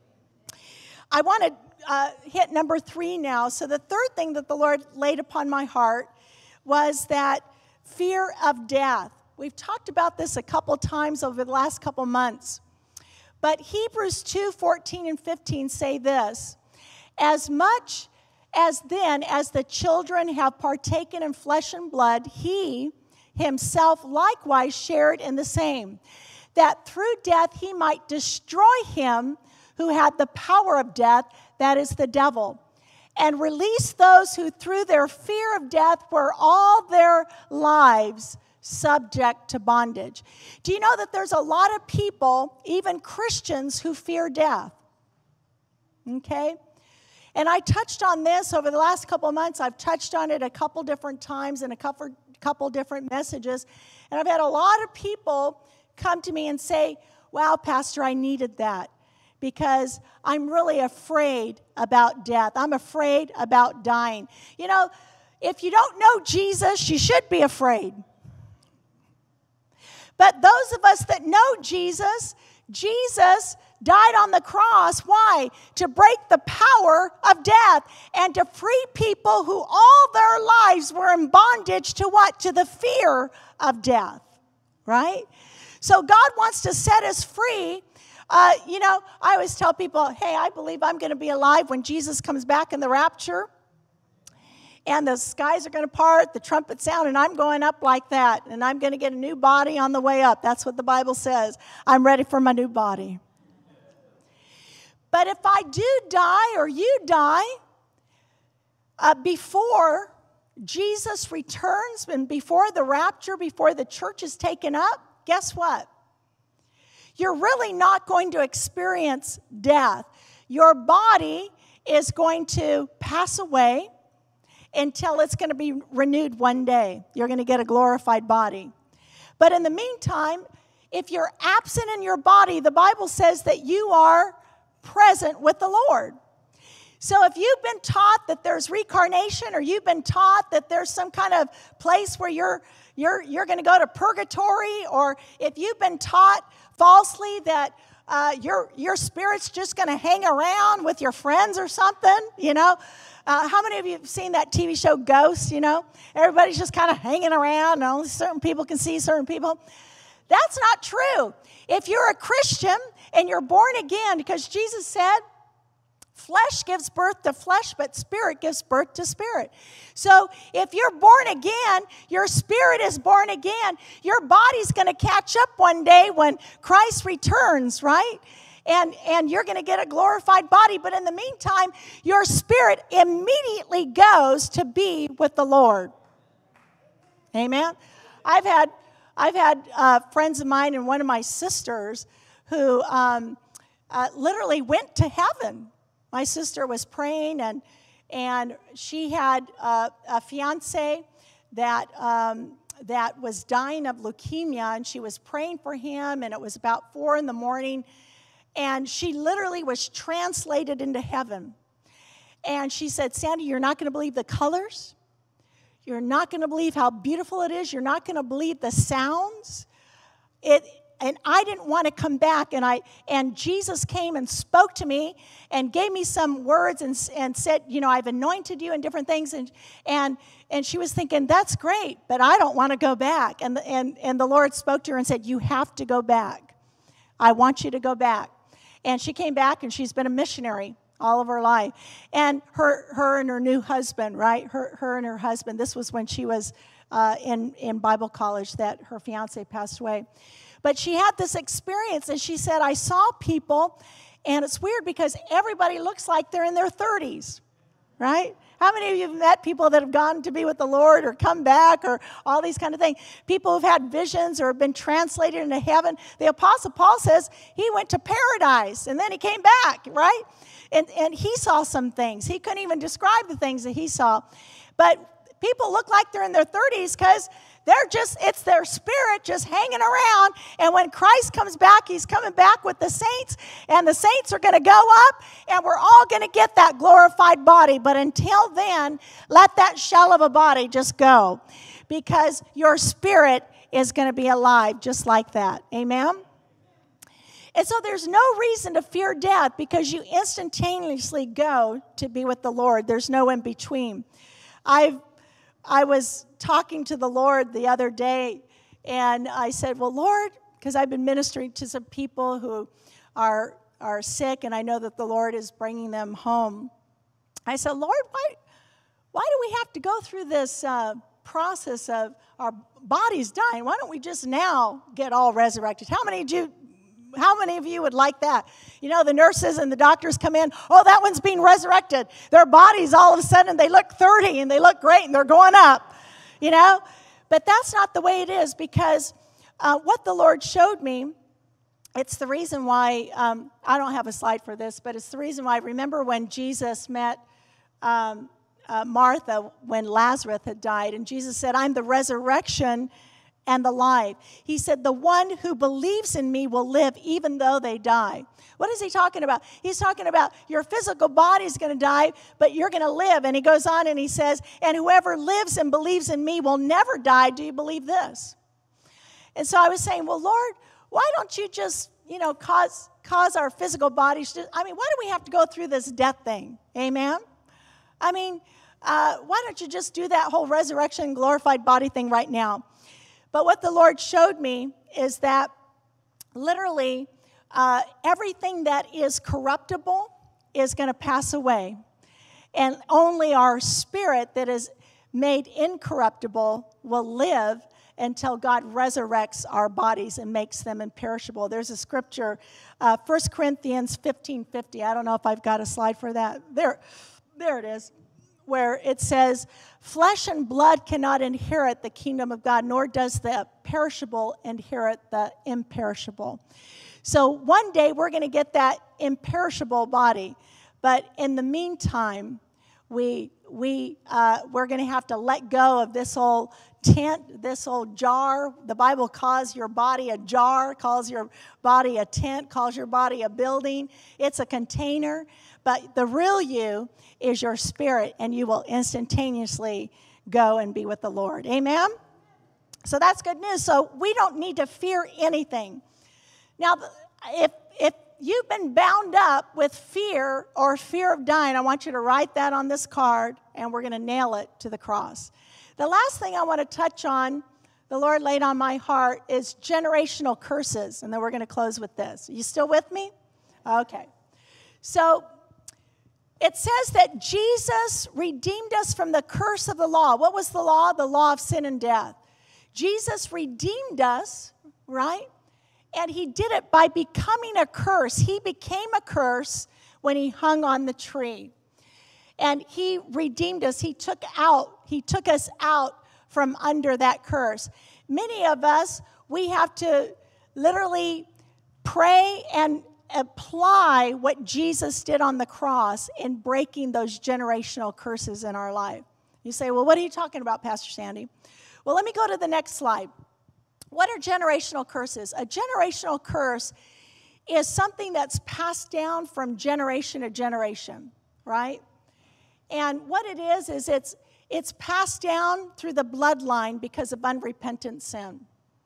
I want to uh, hit number three now. So the third thing that the Lord laid upon my heart was that fear of death. We've talked about this a couple times over the last couple months. But Hebrews two fourteen and fifteen say this, as much as then as the children have partaken in flesh and blood, he himself likewise shared in the same, that through death he might destroy him who had the power of death, that is the devil, and release those who through their fear of death were all their lives subject to bondage. Do you know that there's a lot of people, even Christians, who fear death? Okay? And I touched on this over the last couple of months. I've touched on it a couple different times in a couple, couple different messages. And I've had a lot of people come to me and say, wow, Pastor, I needed that because I'm really afraid about death. I'm afraid about dying. You know, if you don't know Jesus, you should be afraid. But those of us that know Jesus, Jesus died on the cross. Why? To break the power of death and to free people who all their lives were in bondage to what? To the fear of death, right? So God wants to set us free. Uh, you know, I always tell people, hey, I believe I'm going to be alive when Jesus comes back in the rapture. And the skies are going to part, the trumpet sound, and I'm going up like that. And I'm going to get a new body on the way up. That's what the Bible says. I'm ready for my new body. But if I do die or you die uh, before Jesus returns and before the rapture, before the church is taken up, guess what? You're really not going to experience death. Your body is going to pass away until it's going to be renewed one day. You're going to get a glorified body. But in the meantime, if you're absent in your body, the Bible says that you are present with the Lord. So if you've been taught that there's reincarnation, or you've been taught that there's some kind of place where you're you're you're going to go to purgatory, or if you've been taught falsely that uh, your your spirit's just going to hang around with your friends or something, you know. Uh, how many of you have seen that T V show Ghost, you know? Everybody's just kind of hanging around, and only certain people can see certain people. That's not true. If you're a Christian and you're born again, because Jesus said, flesh gives birth to flesh, but spirit gives birth to spirit. So if you're born again, your spirit is born again. Your body's going to catch up one day when Christ returns, right? And, and you're going to get a glorified body. But in the meantime, your spirit immediately goes to be with the Lord. Amen? I've had I've had uh, friends of mine and one of my sisters who um, uh, literally went to heaven. My sister was praying, and and she had uh, a fiance that um, that was dying of leukemia, and she was praying for him, and it was about four in the morning, and she literally was translated into heaven. And she said, Sandy, you're not going to believe the colors. You're not going to believe how beautiful it is. You're not going to believe the sounds. It, and I didn't want to come back. And I and Jesus came and spoke to me and gave me some words and, and said, you know, I've anointed you and different things. And and and she was thinking, that's great, but I don't want to go back. And the, and and the Lord spoke to her and said, you have to go back. I want you to go back. And she came back, and she's been a missionary all of her life. And her her and her new husband, right? Her her and her husband, this was when she was uh, in, in Bible college that her fiance passed away. But she had this experience, and she said, I saw people, and it's weird because everybody looks like they're in their thirties, right? How many of you have met people that have gone to be with the Lord or come back or all these kind of things? People who've had visions or have been translated into heaven. The Apostle Paul says he went to paradise, and then he came back, right? And, and he saw some things. He couldn't even describe the things that he saw. But people look like they're in their thirties because they're just, it's their spirit just hanging around. And when Christ comes back, he's coming back with the saints. And the saints are going to go up. And we're all going to get that glorified body. But until then, let that shell of a body just go. Because your spirit is going to be alive just like that. Amen? And so there's no reason to fear death because you instantaneously go to be with the Lord. There's no in between. I've, I was talking to the Lord the other day, and I said, well, Lord, because I've been ministering to some people who are, are sick, and I know that the Lord is bringing them home. I said, Lord, why, why do we have to go through this uh, process of our bodies dying? Why don't we just now get all resurrected? How many of you How many of you would like that? You know, the nurses and the doctors come in, oh, that one's being resurrected. Their bodies, all of a sudden, they look thirty, and they look great, and they're going up, you know? But that's not the way it is, because uh, what the Lord showed me, it's the reason why, um, I don't have a slide for this, but it's the reason why, remember when Jesus met um, uh, Martha when Lazarus had died, and Jesus said, I'm the resurrection and the life. He said, the one who believes in me will live even though they die. What is he talking about? He's talking about your physical body is going to die, but you're going to live. And he goes on and he says, and whoever lives and believes in me will never die. Do you believe this? And so I was saying, well, Lord, why don't you just, you know, cause cause our physical bodies to, I mean, why do we have to go through this death thing? Amen? I mean, uh, why don't you just do that whole resurrection, glorified body thing right now? But what the Lord showed me is that literally uh, everything that is corruptible is going to pass away. And only our spirit that is made incorruptible will live until God resurrects our bodies and makes them imperishable. There's a scripture, uh, First Corinthians fifteen fifty. I don't know if I've got a slide for that. There, there it is. Where it says, flesh and blood cannot inherit the kingdom of God, nor does the perishable inherit the imperishable. So one day we're going to get that imperishable body. But in the meantime, we, we, uh, we're going to have to let go of this old tent, this old jar. The Bible calls your body a jar, calls your body a tent, calls your body a building. It's a container. But the real you is your spirit, and you will instantaneously go and be with the Lord. Amen? So that's good news. So we don't need to fear anything. Now, if if you've been bound up with fear or fear of dying, I want you to write that on this card, and we're going to nail it to the cross. The last thing I want to touch on, the Lord laid on my heart, is generational curses, and then we're going to close with this. Are you still with me? Okay. So it says that Jesus redeemed us from the curse of the law. What was the law? The law of sin and death. Jesus redeemed us, right? And he did it by becoming a curse. He became a curse when he hung on the tree. And he redeemed us. He took out, he took us out from under that curse. many of us, we have to literally pray and apply what Jesus did on the cross in breaking those generational curses in our life. You say, well, what are you talking about, Pastor Sandy? Well, let me go to the next slide. What are generational curses? A generational curse is something that's passed down from generation to generation, right? And what it is, is it's, it's passed down through the bloodline because of unrepentant sin.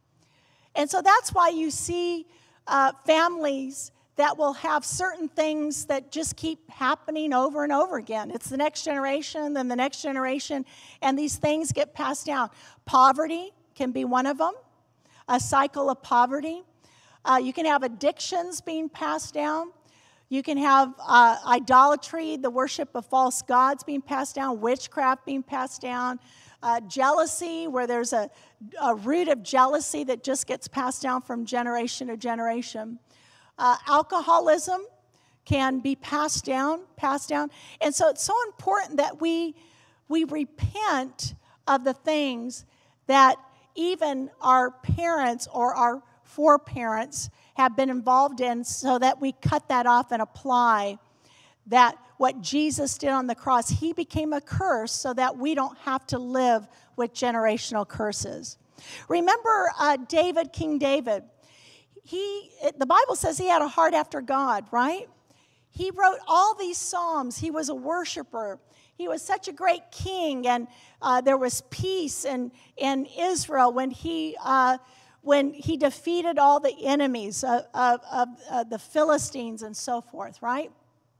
And so that's why you see uh, families that will have certain things that just keep happening over and over again. It's the next generation, then the next generation, and these things get passed down. Poverty can be one of them, a cycle of poverty. Uh, you can have addictions being passed down. You can have uh, idolatry, the worship of false gods being passed down, witchcraft being passed down, uh, jealousy, where there's a, a root of jealousy that just gets passed down from generation to generation. Uh, alcoholism can be passed down, passed down. And so it's so important that we, we repent of the things that even our parents or our foreparents have been involved in, so that we cut that off and apply that what Jesus did on the cross. He became a curse so that we don't have to live with generational curses. Remember uh, David, King David. He, the Bible says he had a heart after God, right? He wrote all these psalms. He was a worshiper. He was such a great king, and uh, there was peace in, in Israel when he uh, when he defeated all the enemies of, of, of uh, the Philistines and so forth, right?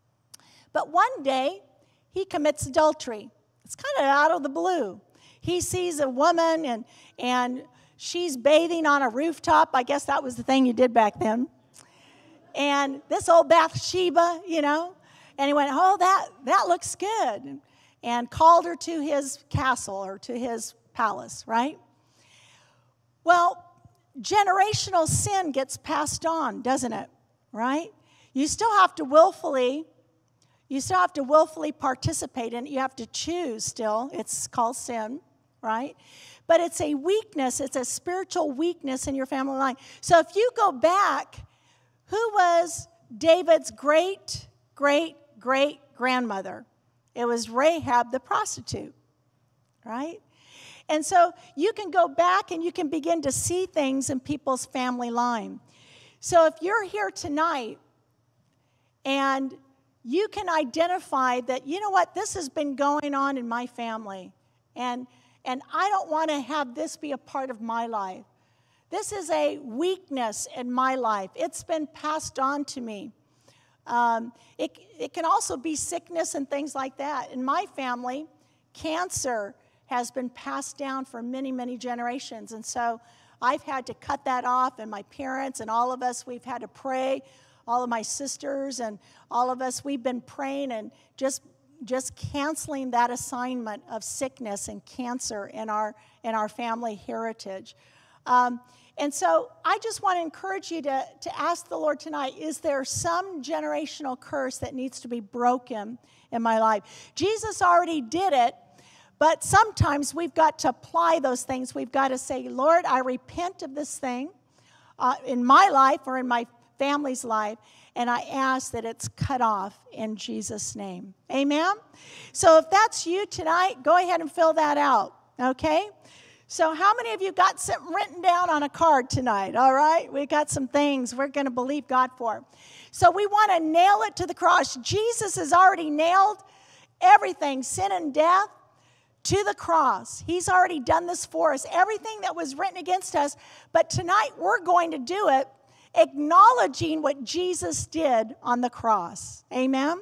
But one day, he commits adultery. It's kind of out of the blue. He sees a woman, and and she's bathing on a rooftop. I guess that was the thing you did back then. And this old Bathsheba, you know, and he went, oh, that, that looks good, and called her to his castle or to his palace, right? Well, generational sin gets passed on, doesn't it, right? You still have to willfully, you still have to willfully participate in it. You have to choose still. It's called sin, right? But it's a weakness. It's a spiritual weakness in your family line. So if you go back, who was David's great, great, great grandmother? It was Rahab the prostitute, right? And so you can go back and you can begin to see things in people's family line. So if you're here tonight and you can identify that, you know what, this has been going on in my family, and And I don't want to have this be a part of my life. This is a weakness in my life. It's been passed on to me. Um, it, it can also be sickness and things like that. In my family, cancer has been passed down for many, many generations. And so I've had to cut that off, and my parents and all of us, we've had to pray. All of my sisters and all of us, we've been praying and just just canceling that assignment of sickness and cancer in our in our family heritage. Um, and so I just want to encourage you to, to ask the Lord tonight, is there some generational curse that needs to be broken in my life? Jesus already did it, but sometimes we've got to apply those things. We've got to say, Lord, I repent of this thing uh, in my life or in my family's life, and I ask that it's cut off in Jesus' name. Amen? So if that's you tonight, go ahead and fill that out, okay? So how many of you got something written down on a card tonight, all right? We got some things we're going to believe God for. So we want to nail it to the cross. Jesus has already nailed everything, sin and death, to the cross. He's already done this for us, everything that was written against us. But tonight we're going to do it acknowledging what Jesus did on the cross. Amen?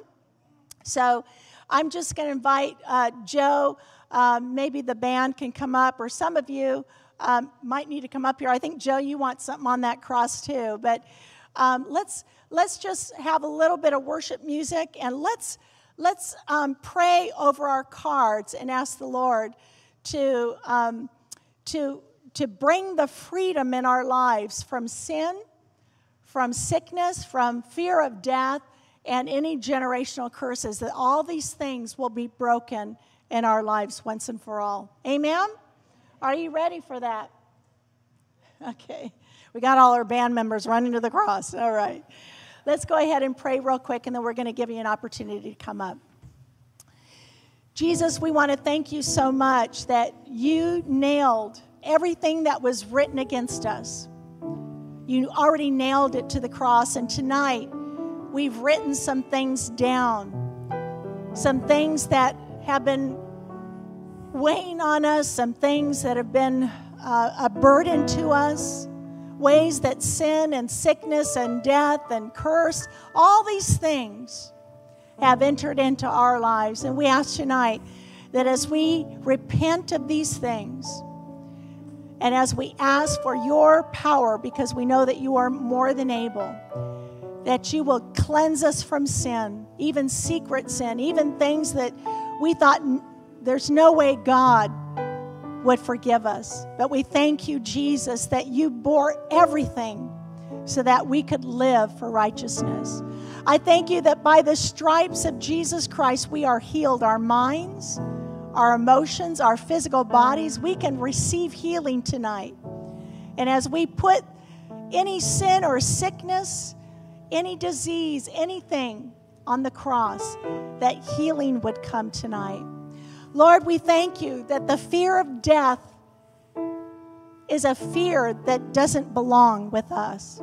So I'm just going to invite uh, Joe. Um, maybe the band can come up, or some of you um, might need to come up here. I think, Joe, you want something on that cross too. But um, let's let's just have a little bit of worship music, and let's let's um, pray over our cards and ask the Lord to um, to to bring the freedom in our lives from sin, from sickness, from fear of death, and any generational curses, that all these things will be broken in our lives once and for all. Amen? Are you ready for that? Okay. We got all our band members running to the cross. All right. Let's go ahead and pray real quick, and then we're going to give you an opportunity to come up. Jesus, we want to thank you so much that you nailed everything that was written against us. You already nailed it to the cross, and tonight we've written some things down, some things that have been weighing on us, some things that have been uh, a burden to us, ways that sin and sickness and death and curse, all these things have entered into our lives. And we ask tonight that as we repent of these things, and as we ask for your power, because we know that you are more than able, that you will cleanse us from sin, even secret sin, even things that we thought there's no way God would forgive us. But we thank you, Jesus, that you bore everything so that we could live for righteousness. I thank you that by the stripes of Jesus Christ, we are healed. Our minds, our emotions, our physical bodies, we can receive healing tonight. And as we put any sin or sickness, any disease, anything on the cross, that healing would come tonight. Lord, we thank you that the fear of death is a fear that doesn't belong with us.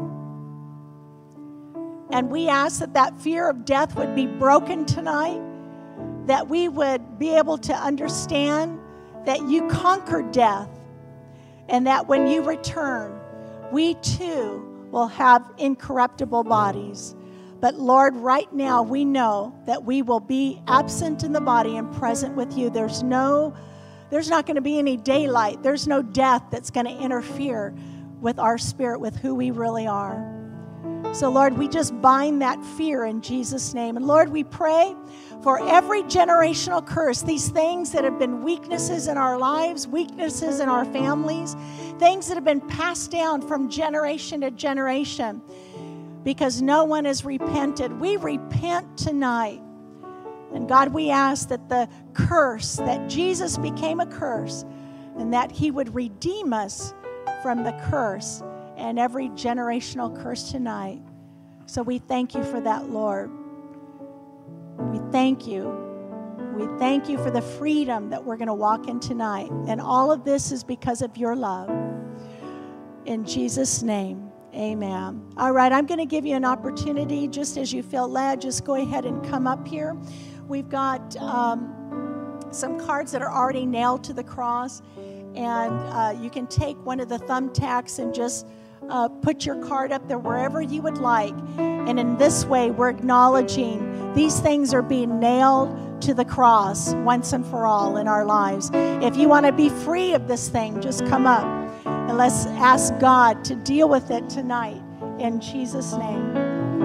And we ask that that fear of death would be broken tonight, that we would be able to understand that you conquered death, and that when you return, we too will have incorruptible bodies. But Lord, right now we know that we will be absent in the body and present with you. There's no, there's not going to be any daylight. There's no death that's going to interfere with our spirit, with who we really are. So Lord, we just bind that fear in Jesus' name. And Lord, we pray for every generational curse, these things that have been weaknesses in our lives, weaknesses in our families, things that have been passed down from generation to generation, because no one has repented. We repent tonight. And God, we ask that the curse, that Jesus became a curse, and that he would redeem us from the curse and every generational curse tonight. So we thank you for that, Lord. We thank you. We thank you for the freedom that we're going to walk in tonight. And all of this is because of your love. In Jesus' name, amen. All right, I'm going to give you an opportunity, just as you feel led, just go ahead and come up here. We've got um, some cards that are already nailed to the cross. And uh, you can take one of the thumbtacks and just uh, put your card up there wherever you would like. And in this way, we're acknowledging these things are being nailed to the cross once and for all in our lives. If you want to be free of this thing, just come up and let's ask God to deal with it tonight in Jesus' name.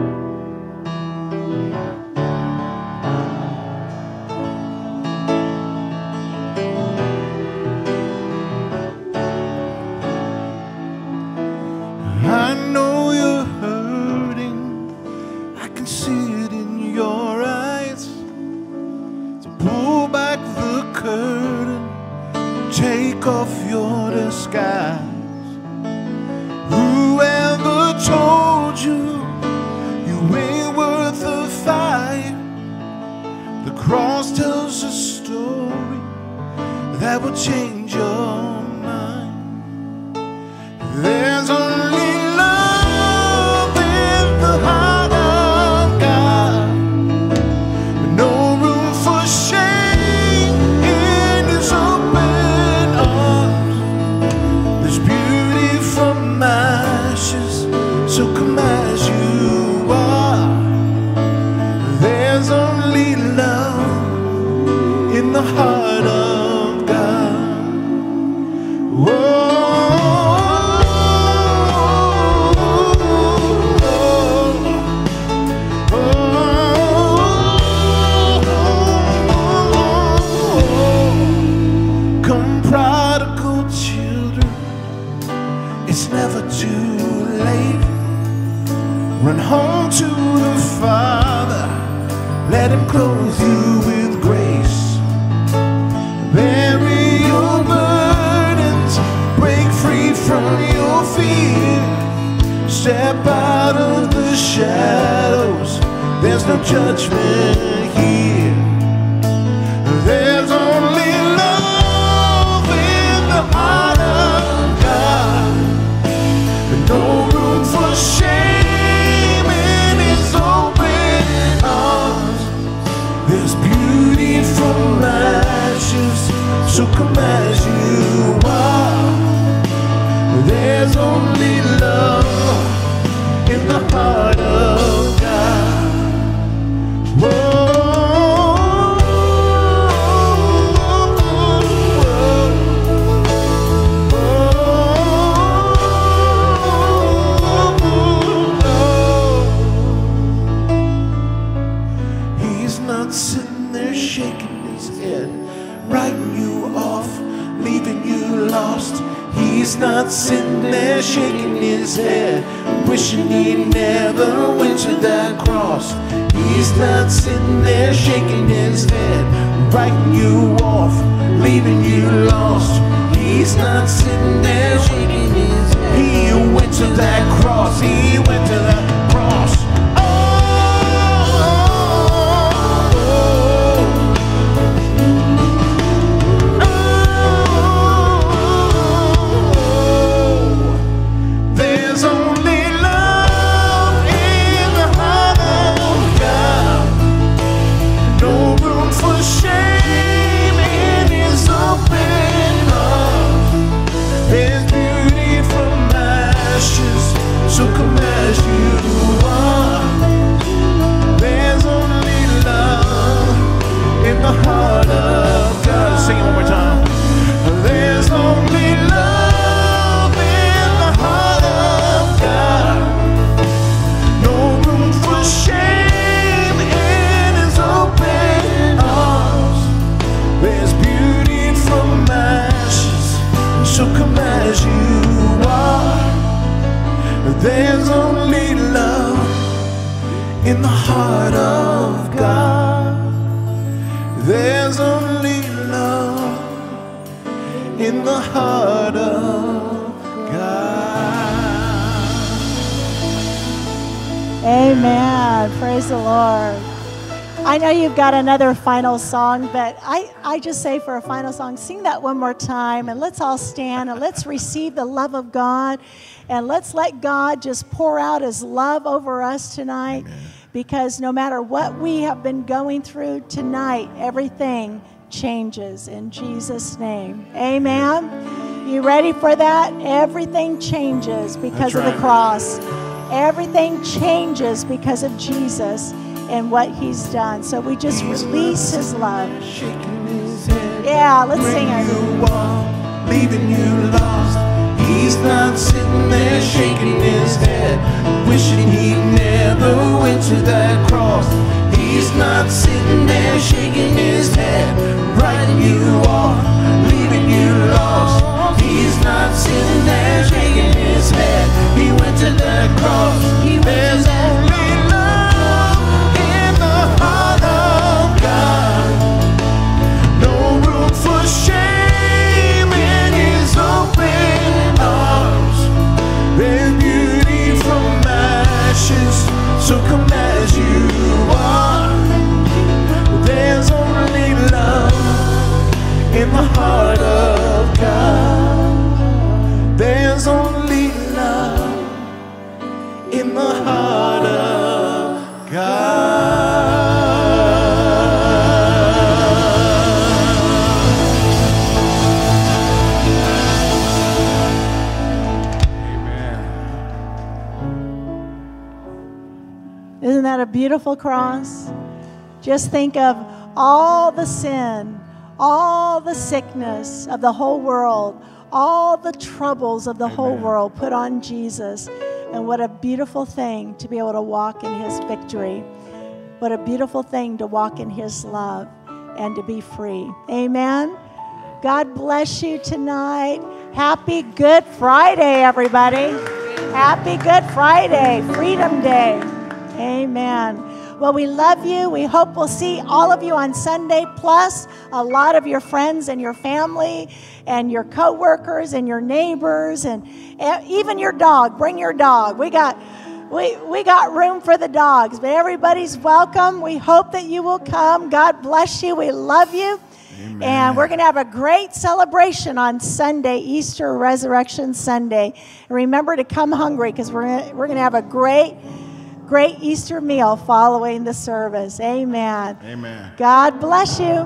I know you're hurting. I can see it in your eyes. So pull back the curtain, take off your disguise. Whoever told you you ain't worth the fight? The cross tells a story that will change your mind. There's only love in the heart of God, no room for shame in his open arms. There's beauty from ashes, so come as you are. There's only love in the heart of God. Whoa. Run home to the Father, let him clothe you with grace. judgment here. There's only love in the heart of God. No room for shame in His open arms. There's beauty from ashes, so come as you are. There's only love in the heart of God. Whoa. He's not sitting there shaking his head, writing you off, leaving you lost. He's not sitting there shaking his head, wishing he never went to that cross. He's not sitting there shaking his head, writing you off, leaving you lost. He's not sitting there shaking his head. He went to that cross. He went to that cross. So come as you are. There's only love in the heart of God. Sing it one more time. There's only love in the heart of God. No room for shame in His open arms. There's beauty from ashes. So come as you are. There's only love in the heart of God. There's only love in the heart of God. Amen. Praise the Lord. I know you've got another final song, but I, I just say for a final song, sing that one more time, and let's all stand and let's receive the love of God, and let's let God just pour out His love over us tonight. Amen. Because no matter what we have been going through tonight, everything changes in Jesus' name. Amen. You ready for that? Everything changes because of the cross. Everything changes because of Jesus and what He's done. So we just release His love. Yeah, let's sing it. You are leaving you lost. He's not sitting there shaking his head, wishing he never went to that cross. He's not sitting there shaking his head, writing you off, leaving you lost. He's not sitting there shaking his head. He went to that cross. There's only love in the heart of God. No room for shame in His open arms. There's beauty from ashes, so come as you are. There's only love in the heart of God. There's only love in the heart of God. Isn't that a beautiful cross? Just think of all the sin, all the sickness of the whole world, all the troubles of the Amen. Whole world put on Jesus. And what a beautiful thing to be able to walk in His victory. What a beautiful thing to walk in His love and to be free. Amen. God bless you tonight. Happy Good Friday, everybody. Happy Good Friday, Freedom Day. Amen. Well, we love you. We hope we'll see all of you on Sunday, plus a lot of your friends and your family and your coworkers and your neighbors and even your dog. Bring your dog. We got we, we got room for the dogs, but everybody's welcome. We hope that you will come. God bless you. We love you. Amen. And we're going to have a great celebration on Sunday, Easter Resurrection Sunday. And remember to come hungry because we're gonna, we're going to have a great, great Easter meal following the service. Amen. Amen. God bless you.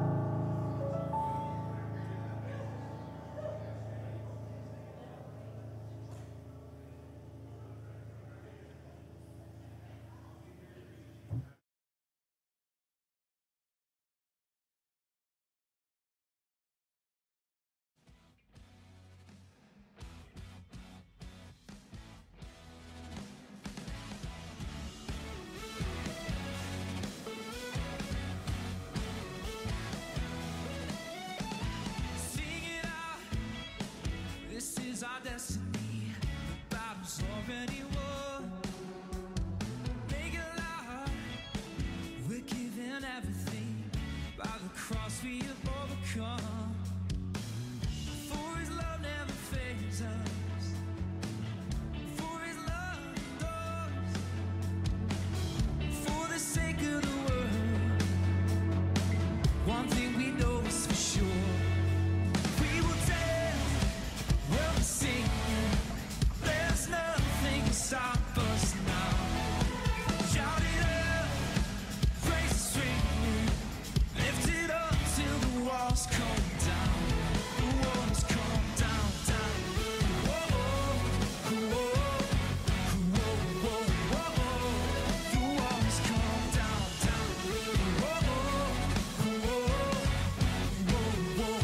Sing it out. This is our destiny. The battle's already won. Make it loud. We're giving everything. By the cross we have overcome. For His love never fails us. For His love endures. For the sake of the world. One thing we know is for sure. We will dance, we'll sing. There's nothing to stop us now. Shout it out, praise the string. Lift it up till the walls come down. The walls come down, down. Whoa, whoa, whoa, whoa, whoa. The walls come down, down. Whoa, whoa, whoa,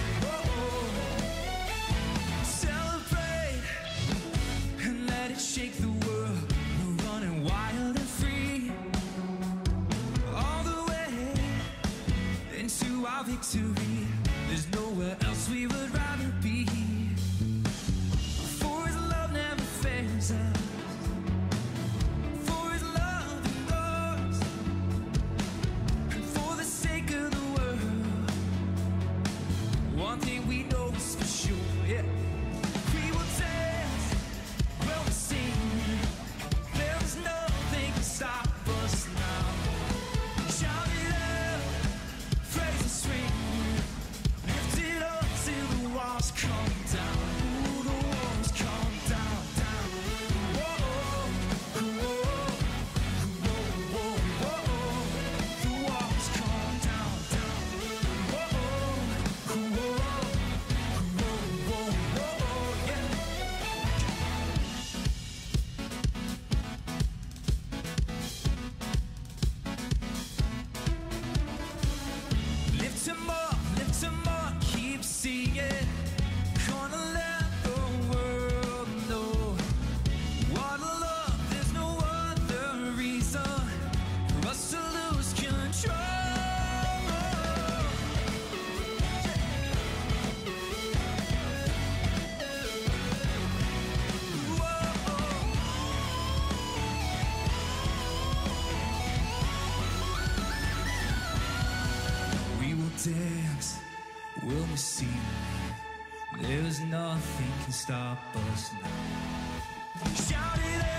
whoa. Celebrate and let it shake the world. We're running wild and free. All the way into our victory. There's nowhere else we would rather be. For His love never fails us. For His love endures. And for the sake of the world. One thing we know is for sure, yeah. We will dance, we'll sing. There's nothing to stop us now. Shout it out, praise the swing. Lift it up till the walls come down. Ooh, the walls come down, down. Whoa, whoa, whoa, whoa, whoa. The walls come down, down. Whoa, whoa, whoa, whoa, yeah. Lift him up, lift him up, keep singing. Gonna let the world know what a love, there's no other reason for us to lose control. We will dance, we'll sing. There's nothing can stop us now. Shout it out.